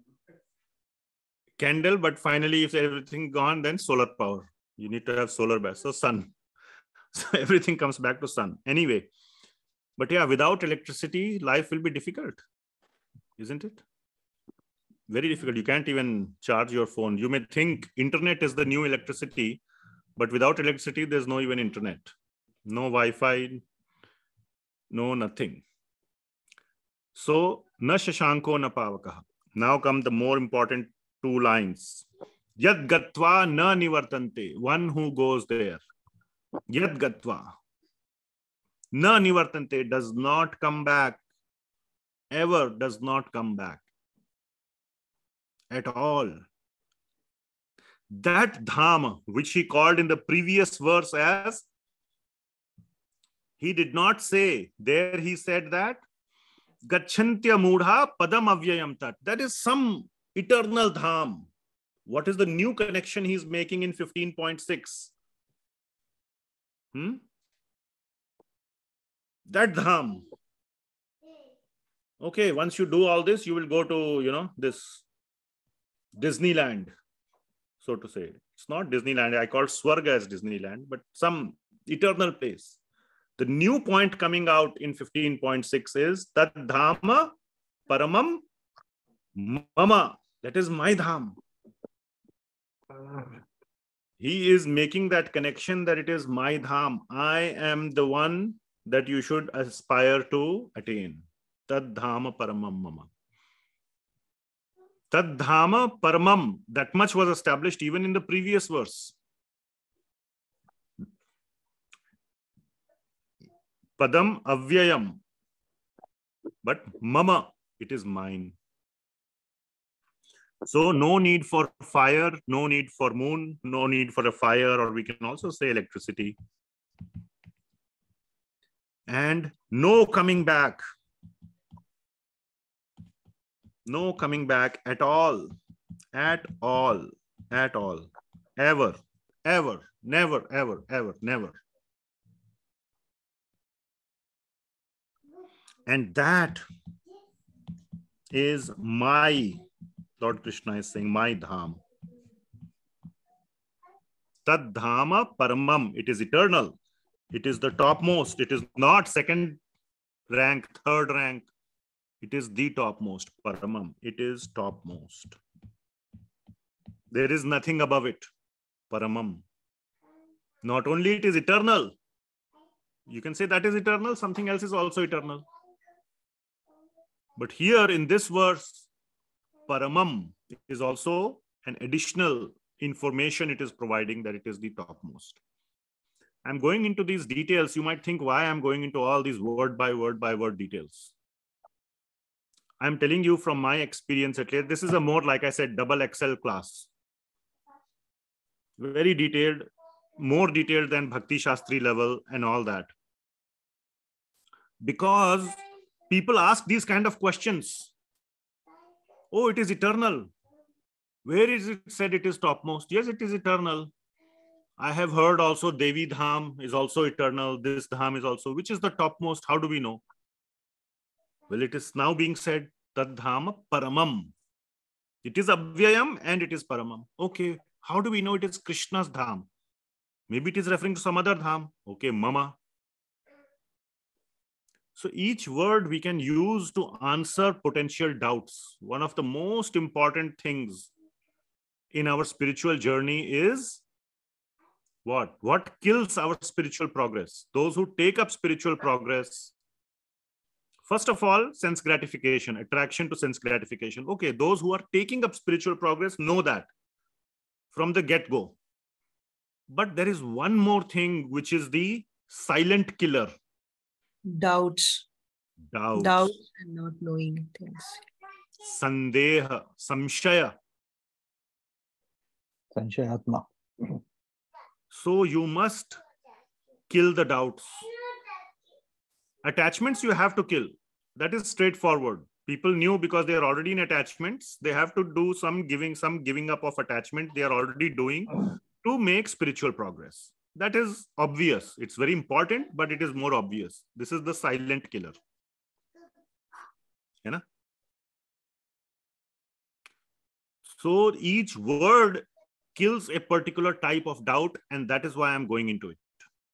Candle, but finally, if everything gone, then solar power. You need to have solar bass. So sun. So everything comes back to sun. Anyway, but yeah, without electricity, life will be difficult. Isn't it? Very difficult. You can't even charge your phone. You may think internet is the new electricity, but without electricity, there's no even internet. No Wi-Fi, no nothing. So, na shashanko na pavakaha. Now come the more important two lines. Yad gatva na nivartante. One who goes there. Yad gatva na nivartante, does not come back. Ever does not come back. At all. That dham, which he called in the previous verse as, he did not say, there he said that, Gachantya mudha padam avyayam tat. That is some eternal dham. What is the new connection he's making in fifteen point six? Hmm? That dham. Okay, once you do all this, you will go to, you know, this Disneyland, so to say. It's not Disneyland. I call Swarga as Disneyland, but some eternal place. The new point coming out in fifteen point six is Tat Dhama Paramam Mama. That is my dham. He is making that connection that it is my dham. I am the one that you should aspire to attain. Tad dhama paramam mama. Tad dhama paramam. That much was established even in the previous verse. Padam avyayam. But mama, it is mine. So no need for fire, no need for moon, no need for a fire, or we can also say electricity. And no coming back. No coming back at all. At all. At all. Ever. Ever. Never, ever, ever, never. And that is my, Lord Krishna is saying, my dham. Tad Dhama Paramam. It is eternal. It is the topmost. It is not second rank, third rank. It is the topmost. Paramam. It is topmost. There is nothing above it. Paramam. Not only it is eternal. You can say that is eternal. Something else is also eternal. But here in this verse, Paramam is also an additional information it is providing that it is the topmost. I'm going into these details. You might think why I'm going into all these word by word by word details. I'm telling you from my experience at least, this is a more, like I said, double X L class. Very detailed, more detailed than Bhakti Shastri level and all that. Because people ask these kind of questions. Oh, it is eternal. Where is it said it is topmost? Yes, it is eternal. I have heard also Devi Dham is also eternal. This Dham is also, which is the topmost? How do we know? Well, it is now being said, Tad Dham Paramam. It is Avyayam and it is Paramam. Okay, how do we know it is Krishna's Dham? Maybe it is referring to some other Dham. Okay, Mama. So each word we can use to answer potential doubts. One of the most important things in our spiritual journey is what? What kills our spiritual progress? Those who take up spiritual progress, first of all, sense gratification, attraction to sense gratification. Okay, those who are taking up spiritual progress know that from the get-go. But there is one more thing which is the silent killer. Doubts. Doubts. Doubts and not knowing things. Sandeha, samshaya. Sanshayatma. So you must kill the doubts. Attachments you have to kill. That is straightforward. People knew because they are already in attachments. They have to do some giving, some giving up of attachment they are already doing to make spiritual progress. That is obvious. It's very important, but it is more obvious. This is the silent killer. You know? So each word kills a particular type of doubt, and that is why I'm going into it.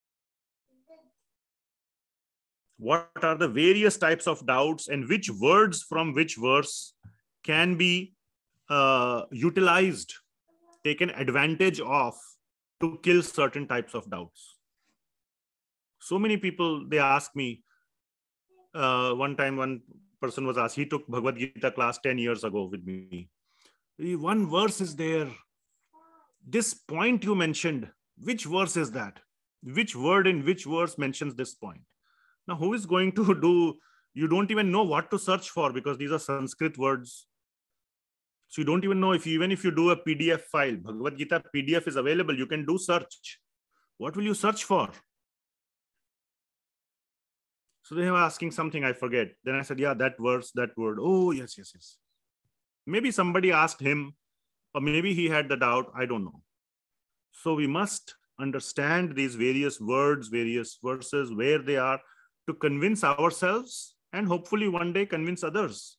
What are the various types of doubts and which words from which verse can be uh, utilized, taken advantage of to kill certain types of doubts. So many people, they ask me, uh, one time one person was asked, he took Bhagavad Gita class ten years ago with me. One verse is there. This point you mentioned, which verse is that? Which word in which verse mentions this point? Now, who is going to do, you don't even know what to search for because these are Sanskrit words. So you don't even know if you, even if you do a P D F file, Bhagavad Gita P D F is available. You can do search. What will you search for? So they were asking something, I forget. Then I said, yeah, that verse, that word. Oh, yes, yes, yes. Maybe somebody asked him, or maybe he had the doubt. I don't know. So we must understand these various words, various verses, where they are, to convince ourselves and hopefully one day convince others.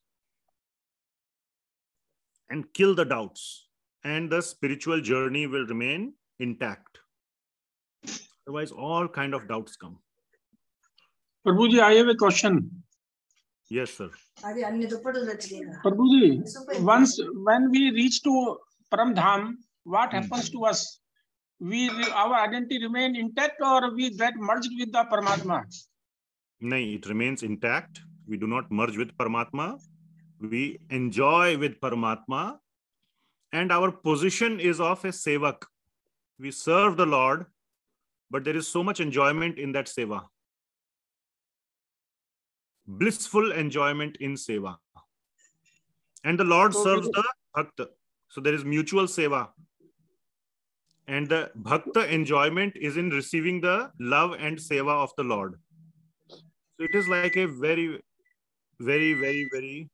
And kill the doubts, and the spiritual journey will remain intact. Otherwise, all kind of doubts come. Prabhuji, I have a question. Yes, sir. Prabhuji, once when we reach to Param Dham, what happens to us? We our identity remain intact, or we get merged with the Paramatma? No, it remains intact. We do not merge with Paramatma. We enjoy with Paramatma, and our position is of a sevak. We serve the Lord, but there is so much enjoyment in that seva. Blissful enjoyment in seva. And the Lord serves the bhakta. So there is mutual seva. And the bhakta enjoyment is in receiving the love and seva of the Lord. So it is like a very, very, very, very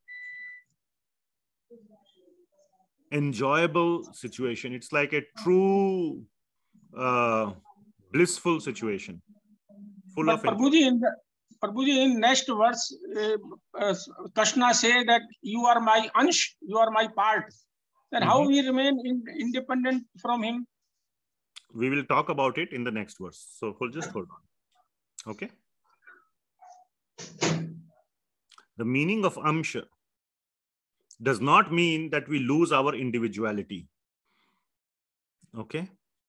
enjoyable situation. It's like a true uh, blissful situation. Full but of Prabhuji, in the Prabhuji, in next verse, uh, uh, Krishna say that you are my ansh, you are my part. Then mm-hmm. how we remain in, independent from him? we will talk about it in the next verse. So hold, just hold on. Okay. The meaning of amsha does not mean that we lose our individuality. Okay.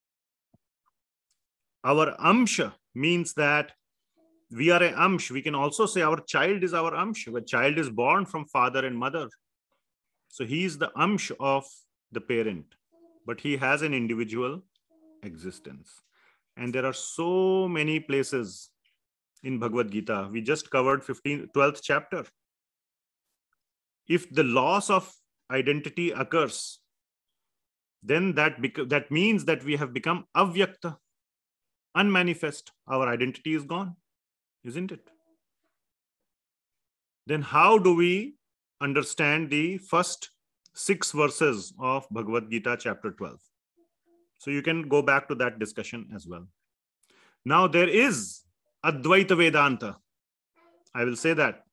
Our amsha means that we are a amsh. We can also say our child is our amsh. A child is born from father and mother. So he is the amsh of the parent, but he has an individual existence. And there are so many places in Bhagavad Gita. We just covered fifteenth, twelfth chapter. If the loss of identity occurs, then that, that means that we have become avyakta, unmanifest. Our identity is gone, isn't it? Then how do we understand the first six verses of Bhagavad Gita chapter twelve? So you can go back to that discussion as well. Now there is Advaita Vedanta. I will say that.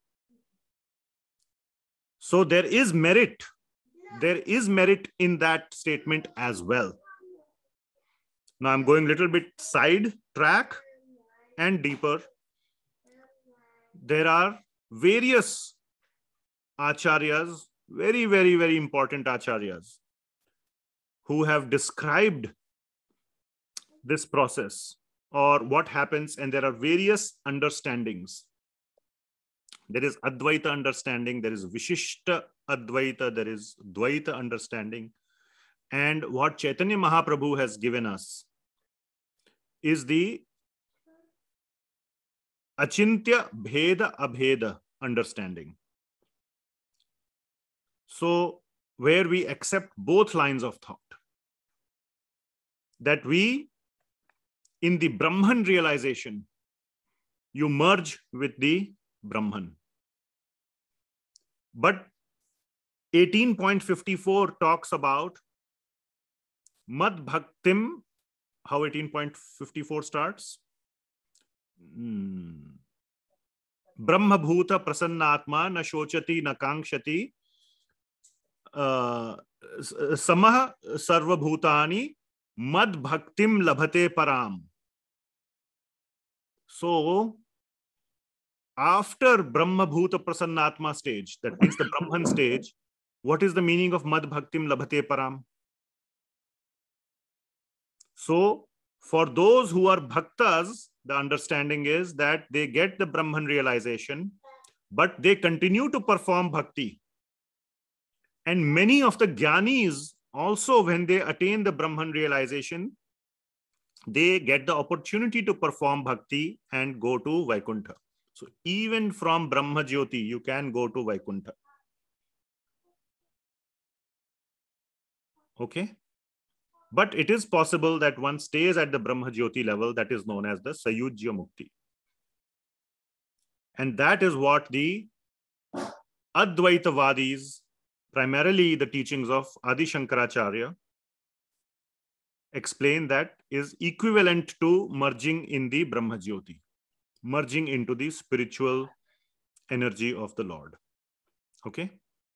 So there is merit. There is merit in that statement as well. Now I'm going a little bit side track and deeper. There are various acharyas, very, very, very important acharyas, who have described this process or what happens, and there are various understandings. There is Advaita understanding, there is Vishishta Advaita, there is Dvaita understanding. And what Chaitanya Mahaprabhu has given us is the Achintya Bheda Abheda understanding. So, where we accept both lines of thought, that we, in the Brahman realization, you merge with the Brahman. But eighteen point five four talks about Mad Bhaktim. How eighteen point five four starts? Hmm. Brahma Bhuta Prasannatma na shochati na kankshati uh, Samah Sarva Bhutani Mad Bhaktim Labhate Param. So, after Brahma Bhuta Prasannatma stage, that means the Brahman stage, what is the meaning of Mad Bhaktim Labhate Param? So, for those who are bhaktas, the understanding is that they get the Brahman realization, but they continue to perform bhakti. And many of the jnanis also, when they attain the Brahman realization, they get the opportunity to perform bhakti and go to Vaikuntha. So even from Brahma Jyoti, you can go to Vaikuntha. Okay. But it is possible that one stays at the Brahma Jyoti level, that is known as the Sayujya Mukti. And that is what the Advaitavadis, primarily the teachings of Adi Shankaracharya, explain that is equivalent to merging in the Brahma Jyoti, merging into the spiritual energy of the Lord. Okay.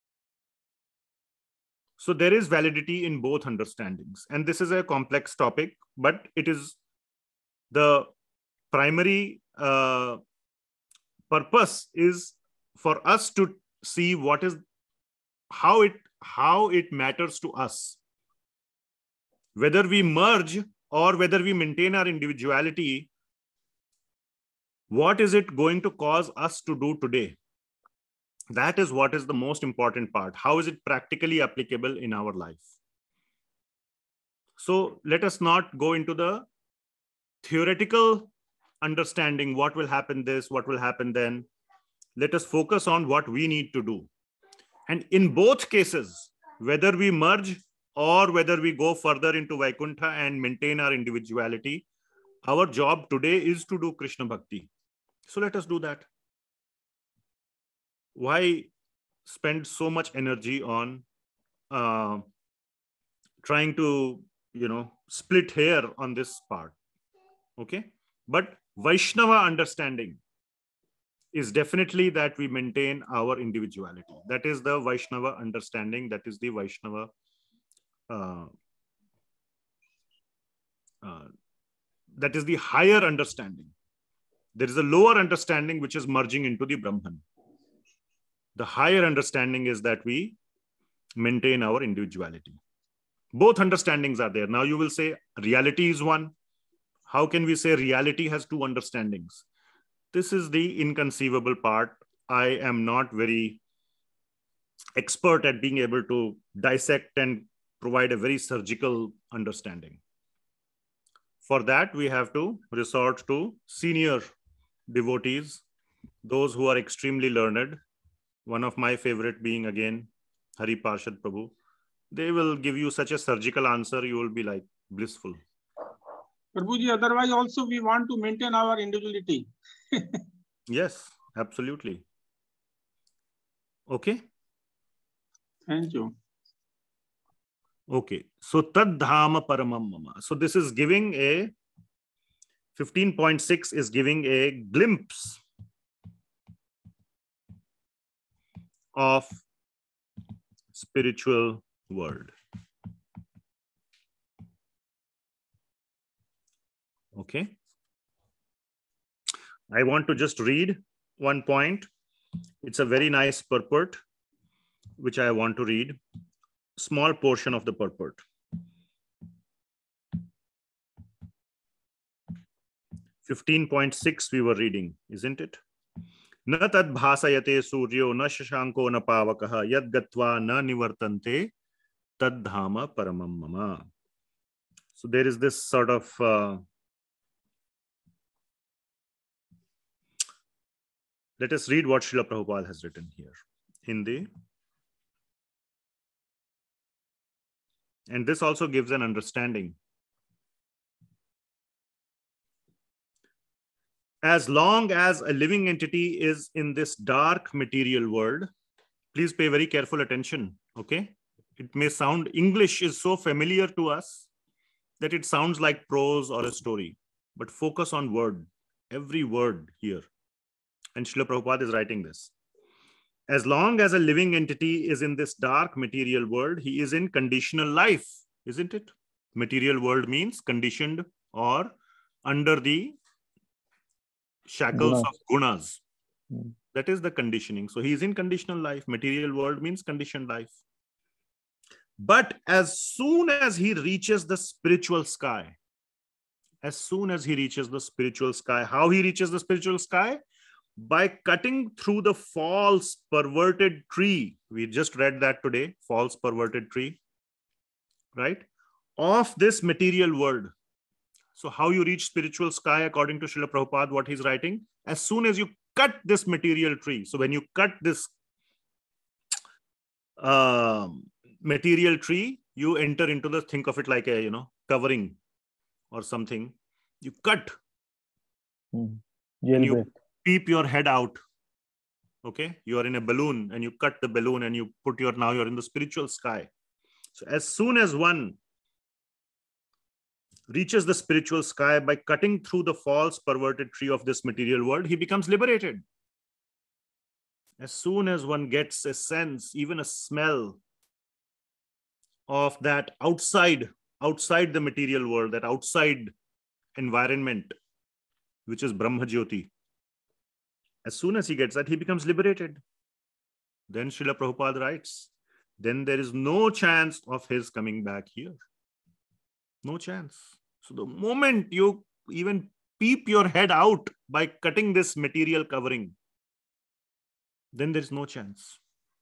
So there is validity in both understandings. And this is a complex topic, but it is the primary uh, purpose is for us to see what is, how it, how it matters to us. Whether we merge or whether we maintain our individuality, what is it going to cause us to do today? That is what is the most important part. How is it practically applicable in our life? So let us not go into the theoretical understanding, what will happen this, what will happen then. Let us focus on what we need to do. And in both cases, whether we merge or whether we go further into Vaikuntha and maintain our individuality, our job today is to do Krishna Bhakti. So let us do that. Why spend so much energy on uh, trying to, you know, split hair on this part? Okay. But Vaishnava understanding is definitely that we maintain our individuality. That is the Vaishnava understanding. That is the Vaishnava uh, uh, that is the higher understanding. There is a lower understanding which is merging into the Brahman. The higher understanding is that we maintain our individuality. Both understandings are there. Now you will say reality is one. How can we say reality has two understandings? This is the inconceivable part. I am not very expert at being able to dissect and provide a very surgical understanding. For that, we have to resort to senior devotees, those who are extremely learned. One of my favorite being again Hari Parshad Prabhu. They will give you such a surgical answer, you will be like blissful. Prabhuji, otherwise also we want to maintain our individuality. Yes, absolutely. Okay. Thank you. Okay. So tad dhama paramam mama. So this is giving a fifteen point six is giving a glimpse of spiritual world. Okay. I want to just read one point. It's a very nice purport, which I want to read. Small portion of the purport. fifteen point six we were reading, isn't it? Na tad bhasayate suryo na shashanko na pavakaha yad gatva na nivartante tad dhama paramam mama. So there is this sort of uh, let us read what Srila Prabhupada has written here in the, and this also gives an understanding. As long as a living entity is in this dark material world, please pay very careful attention, okay? It may sound, English is so familiar to us that it sounds like prose or a story, but focus on word, every word here. And Srila Prabhupada is writing this. As long as a living entity is in this dark material world, he is in conditional life, isn't it? Material world means conditioned or under the shackles Gunas. of gunas. Hmm. That is the conditioning. So he is in conditional life. Material world means conditioned life. But as soon as he reaches the spiritual sky, as soon as he reaches the spiritual sky, how he reaches the spiritual sky? By cutting through the false perverted tree. We just read that today, false perverted tree, right? Of this material world. So how you reach spiritual sky according to Srila Prabhupada, what he's writing? As soon as you cut this material tree. So when you cut this uh, material tree, you enter into the, think of it like a, you know, covering or something. You cut. Hmm. And you Jailbreak. peep your head out. Okay. You are in a balloon and you cut the balloon and you put your, now you're in the spiritual sky. So as soon as one reaches the spiritual sky by cutting through the false perverted tree of this material world, he becomes liberated. As soon as one gets a sense, even a smell of that outside, outside the material world, that outside environment, which is Brahma Jyoti, as soon as he gets that, he becomes liberated. Then Srila Prabhupada writes, then there is no chance of his coming back here. No chance. So the moment you even peep your head out by cutting this material covering, then there is no chance.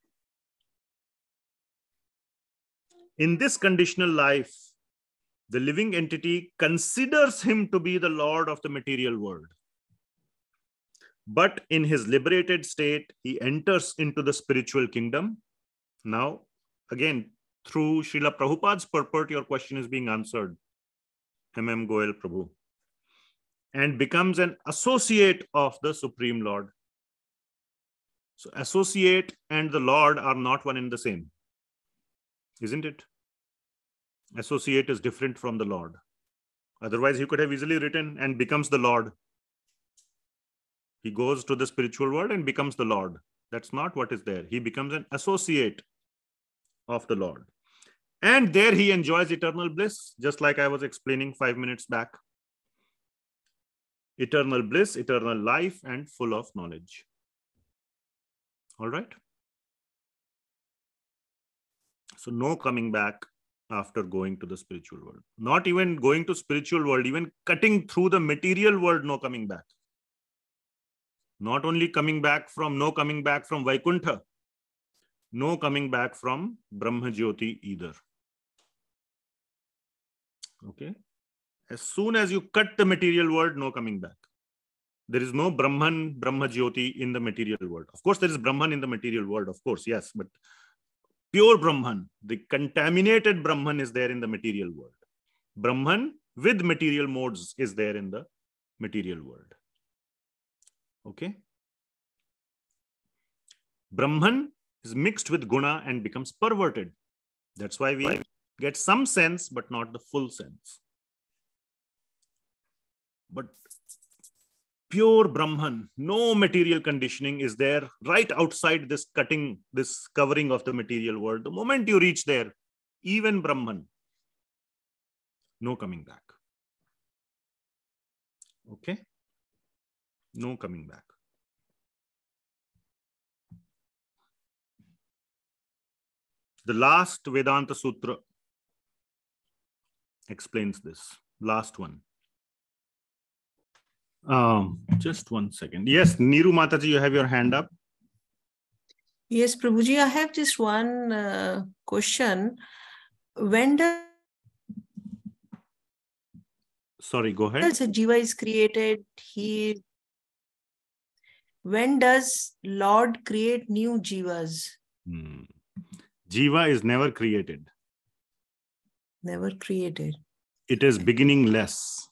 In this conditional life, the living entity considers him to be the Lord of the material world. But in his liberated state, he enters into the spiritual kingdom. Now, again, through Srila Prabhupada's purport, your question is being answered. M M Goel Prabhu. And becomes an associate of the Supreme Lord. So associate and the Lord are not one and the same. Isn't it? Associate is different from the Lord. Otherwise, he could have easily written and becomes the Lord. He goes to the spiritual world and becomes the Lord. That's not what is there. He becomes an associate of the Lord. And there he enjoys eternal bliss, just like I was explaining five minutes back. Eternal bliss, eternal life, and full of knowledge. All right. So no coming back after going to the spiritual world. Not even going to spiritual world, even cutting through the material world, no coming back. Not only coming back from, no coming back from Vaikuntha, no coming back from Brahma Jyoti either. Okay. As soon as you cut the material world, no coming back. There is no Brahman, Brahma Jyoti in the material world. Of course, there is Brahman in the material world, of course, yes, but pure Brahman, the contaminated Brahman is there in the material world. Brahman with material modes is there in the material world. Okay. Brahman is mixed with guna and becomes perverted. That's why we get some sense, but not the full sense. But pure Brahman, no material conditioning is there right outside this cutting, this covering of the material world. The moment you reach there, even Brahman, no coming back. Okay? No coming back. The last Vedanta Sutra explains this. Last one. Um, just one second. Yes, Niru Mataji, you have your hand up. Yes, Prabhuji, I have just one uh, question. When does Sorry, go ahead. a jiva is created, he when does Lord create new jivas? Hmm. Jiva is never created. Never created. It is beginningless.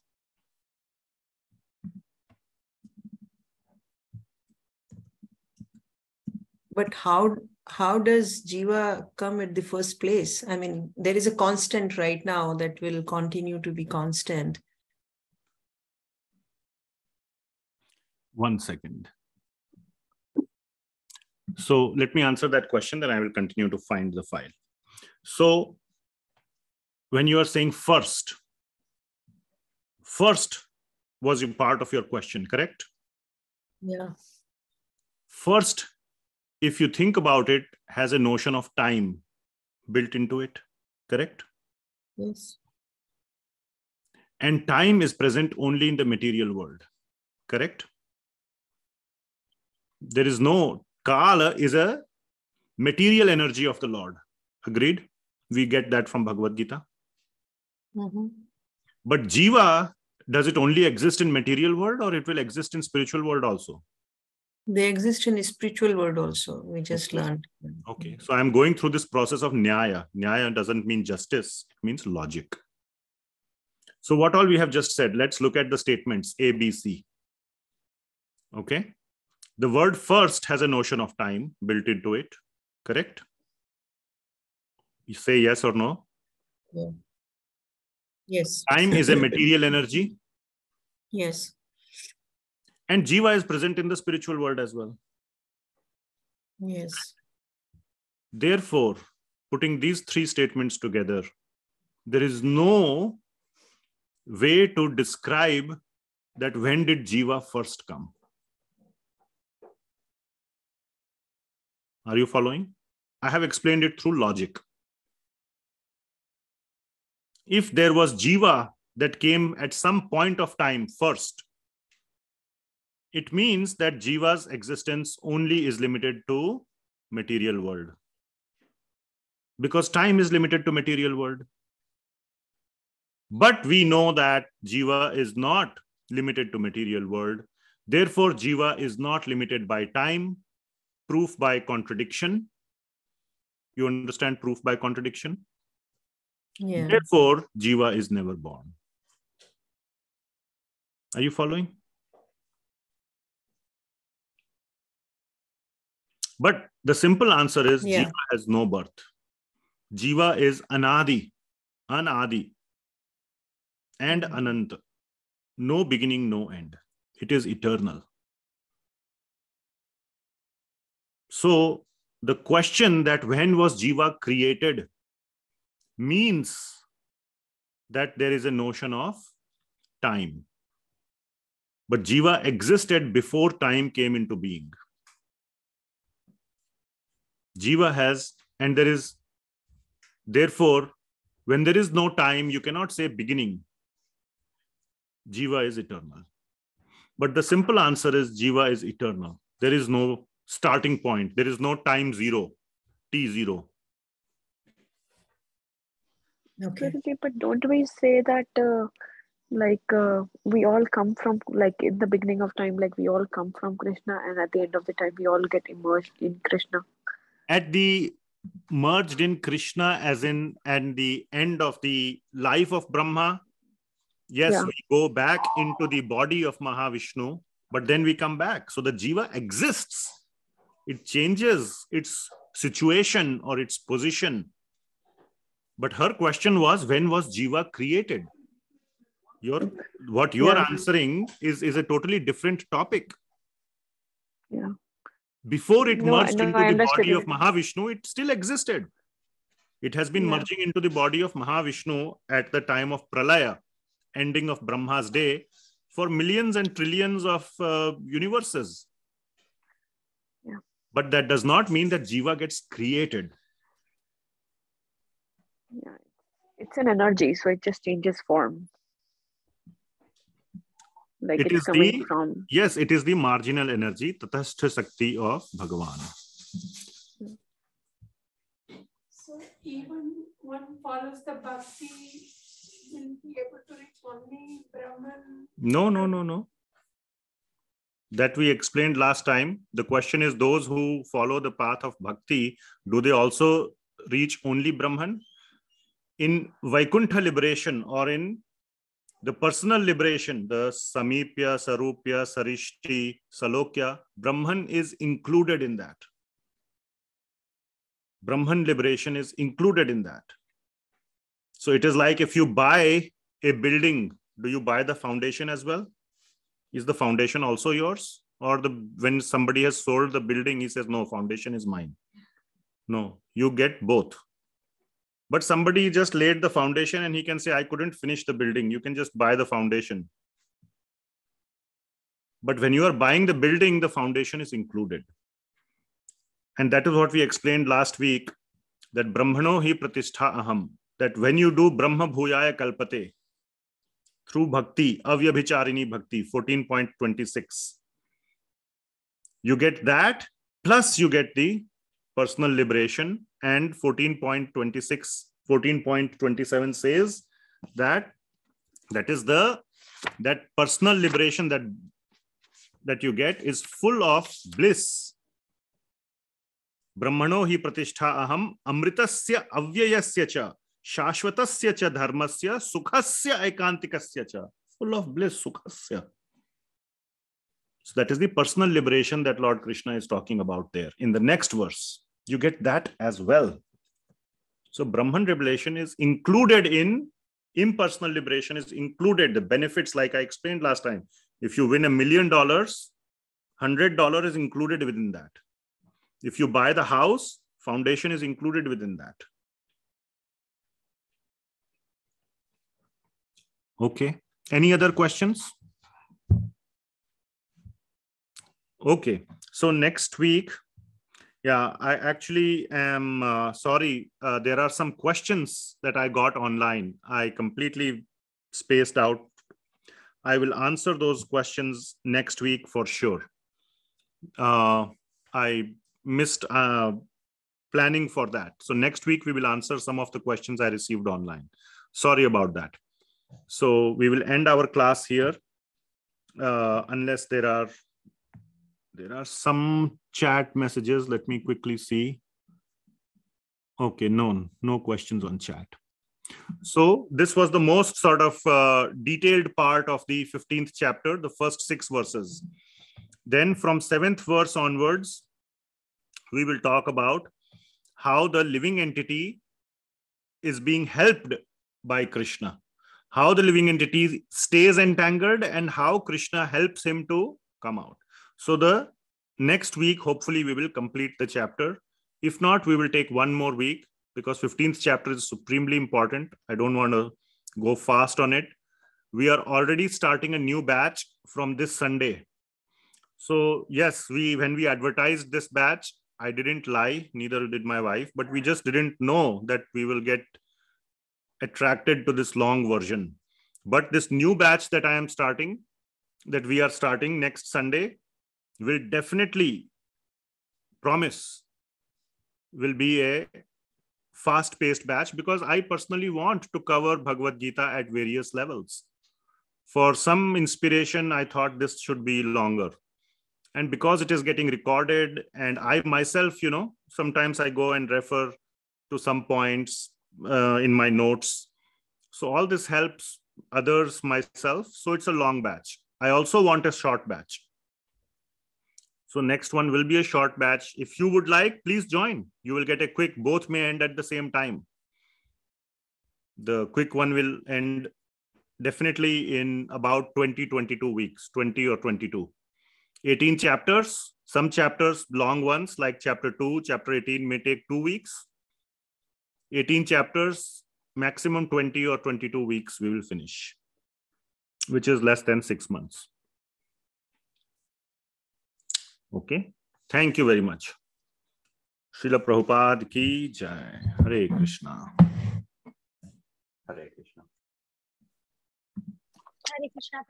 But how how does jiva come at the first place? I mean, there is a constant right now that will continue to be constant. One second. So let me answer that question, then I will continue to find the file. So when you are saying first, first was a part of your question, correct? Yeah. First, if you think about it, has a notion of time built into it, correct? Yes. And time is present only in the material world, correct? There is no, Kala is a material energy of the Lord. Agreed? We get that from Bhagavad Gita. Mm-hmm. But Jiva, does it only exist in material world or it will exist in spiritual world also? They exist in the spiritual world also. We just Okay. learned. Okay. So I'm going through this process of Nyaya. Nyaya doesn't mean justice. It means logic. So what all we have just said, let's look at the statements A, B, C. Okay. The word first has a notion of time built into it. Correct? You say yes or no? Yeah. Yes. Time is a material energy. Yes. And Jiva is present in the spiritual world as well. Yes. Therefore, putting these three statements together, there is no way to describe that when did Jiva first come. Are you following? I have explained it through logic. If there was Jiva that came at some point of time first, it means that Jiva's existence only is limited to material world. Because time is limited to material world. But we know that Jiva is not limited to material world. Therefore, Jiva is not limited by time. Proof by contradiction. You understand proof by contradiction? Yeah. Therefore, Jiva is never born. Are you following? But the simple answer is Yeah. Jiva has no birth. Jiva is Anadi, Anadi, and Ananta. No beginning, no end. It is eternal. So the question that when was Jiva created, means that there is a notion of time. But Jiva existed before time came into being. Jiva has, and there is, therefore, when there is no time, you cannot say beginning. Jiva is eternal. But the simple answer is Jiva is eternal. There is no starting point. There is no time zero, T zero. Okay. But don't we say that uh, like uh, we all come from, like in the beginning of time, like we all come from Krishna, and at the end of the time we all get immersed in Krishna? At the merged in Krishna, as in at the end of the life of Brahma, yes, Yeah. we go back into the body of Mahavishnu, but then we come back. So the Jiva exists. It changes its situation or its position. But her question was, when was Jiva created? Your, what you Yeah. are answering is, is a totally different topic. Yeah. Before it No, merged no, into I the understood body you. of Mahavishnu, it still existed. It has been Yeah. merging into the body of Mahavishnu at the time of Pralaya, ending of Brahma's day, for millions and trillions of uh, universes. Yeah. But that does not mean that Jiva gets created. Yeah. It's an energy, so it just changes form. Like It it's is coming the, from. yes, it is the marginal energy, Tatastha Sakti of Bhagavan. So even one follows the bhakti will be able to reach only Brahman. No, no, no, no. That we explained last time. The question is, those who follow the path of bhakti, do they also reach only Brahman? In Vaikuntha liberation, or in the personal liberation, the Samipya, Sarupya, Sarishti, Salokya, Brahman is included in that. Brahman liberation is included in that. So it is like if you buy a building, do you buy the foundation as well? Is the foundation also yours? Or the when somebody has sold the building, he says, no, foundation is mine. No, you get both. But somebody just laid the foundation and he can say, I couldn't finish the building. You can just buy the foundation. But when you are buying the building, the foundation is included. And that is what we explained last week, that Brahmano hi pratishtha aham, that when you do Brahma bhuyaya kalpate, through bhakti, avyabhicharini bhakti, fourteen point two six, you get that, plus you get the personal liberation, and fourteen point two six, fourteen point two seven says that that is the, that personal liberation that, that you get is full of bliss. Brahmano hi pratishtha aham amritasya avyayasya cha shashvatasya cha dharmasya sukhasya ekantikasya cha, full of bliss, sukhasya. So that is the personal liberation that Lord Krishna is talking about there. In the next verse, you get that as well. So Brahman revelation is included in impersonal liberation, is included. The benefits, like I explained last time, if you win a million dollars, one hundred dollars is included within that. If you buy the house, foundation is included within that. Okay. Any other questions? Okay. So next week, yeah, I actually am uh, sorry. Uh, there are some questions that I got online. I completely spaced out. I will answer those questions next week for sure. Uh, I missed uh, planning for that. So next week, we will answer some of the questions I received online. Sorry about that. So we will end our class here uh, unless there are There are some chat messages. Let me quickly see. Okay, no, no questions on chat. So this was the most sort of uh, detailed part of the fifteenth chapter, the first six verses. Then from seventh verse onwards, we will talk about how the living entity is being helped by Krishna, how the living entity stays entangled, and how Krishna helps him to come out. So the next week, hopefully we will complete the chapter. If not, we will take one more week. because fifteenth chapter is supremely important. I don't want to go fast on it. We are already starting a new batch from this Sunday. So yes, we when we advertised this batch, I didn't lie, neither did my wife, but we just didn't know that we will get attracted to this long version. But this new batch that I am starting, that we are starting next Sunday, will definitely promise will be a fast-paced batch, because I personally want to cover Bhagavad Gita at various levels. For some inspiration, I thought this should be longer. And because it is getting recorded, and I myself, you know, sometimes I go and refer to some points uh, in my notes. So all this helps others, myself. So it's a long batch. I also want a short batch. So next one will be a short batch. If you would like, please join. You will get a quick, both may end at the same time. The quick one will end definitely in about twenty, twenty-two weeks, twenty or twenty-two. eighteen chapters, some chapters, long ones like chapter two, chapter eighteen may take two weeks. eighteen chapters, maximum twenty or twenty-two weeks we will finish, which is less than six months. Okay, thank you very much. Srila Prabhupada ki jai. Hare Krishna. Hare Krishna. Hare Krishna.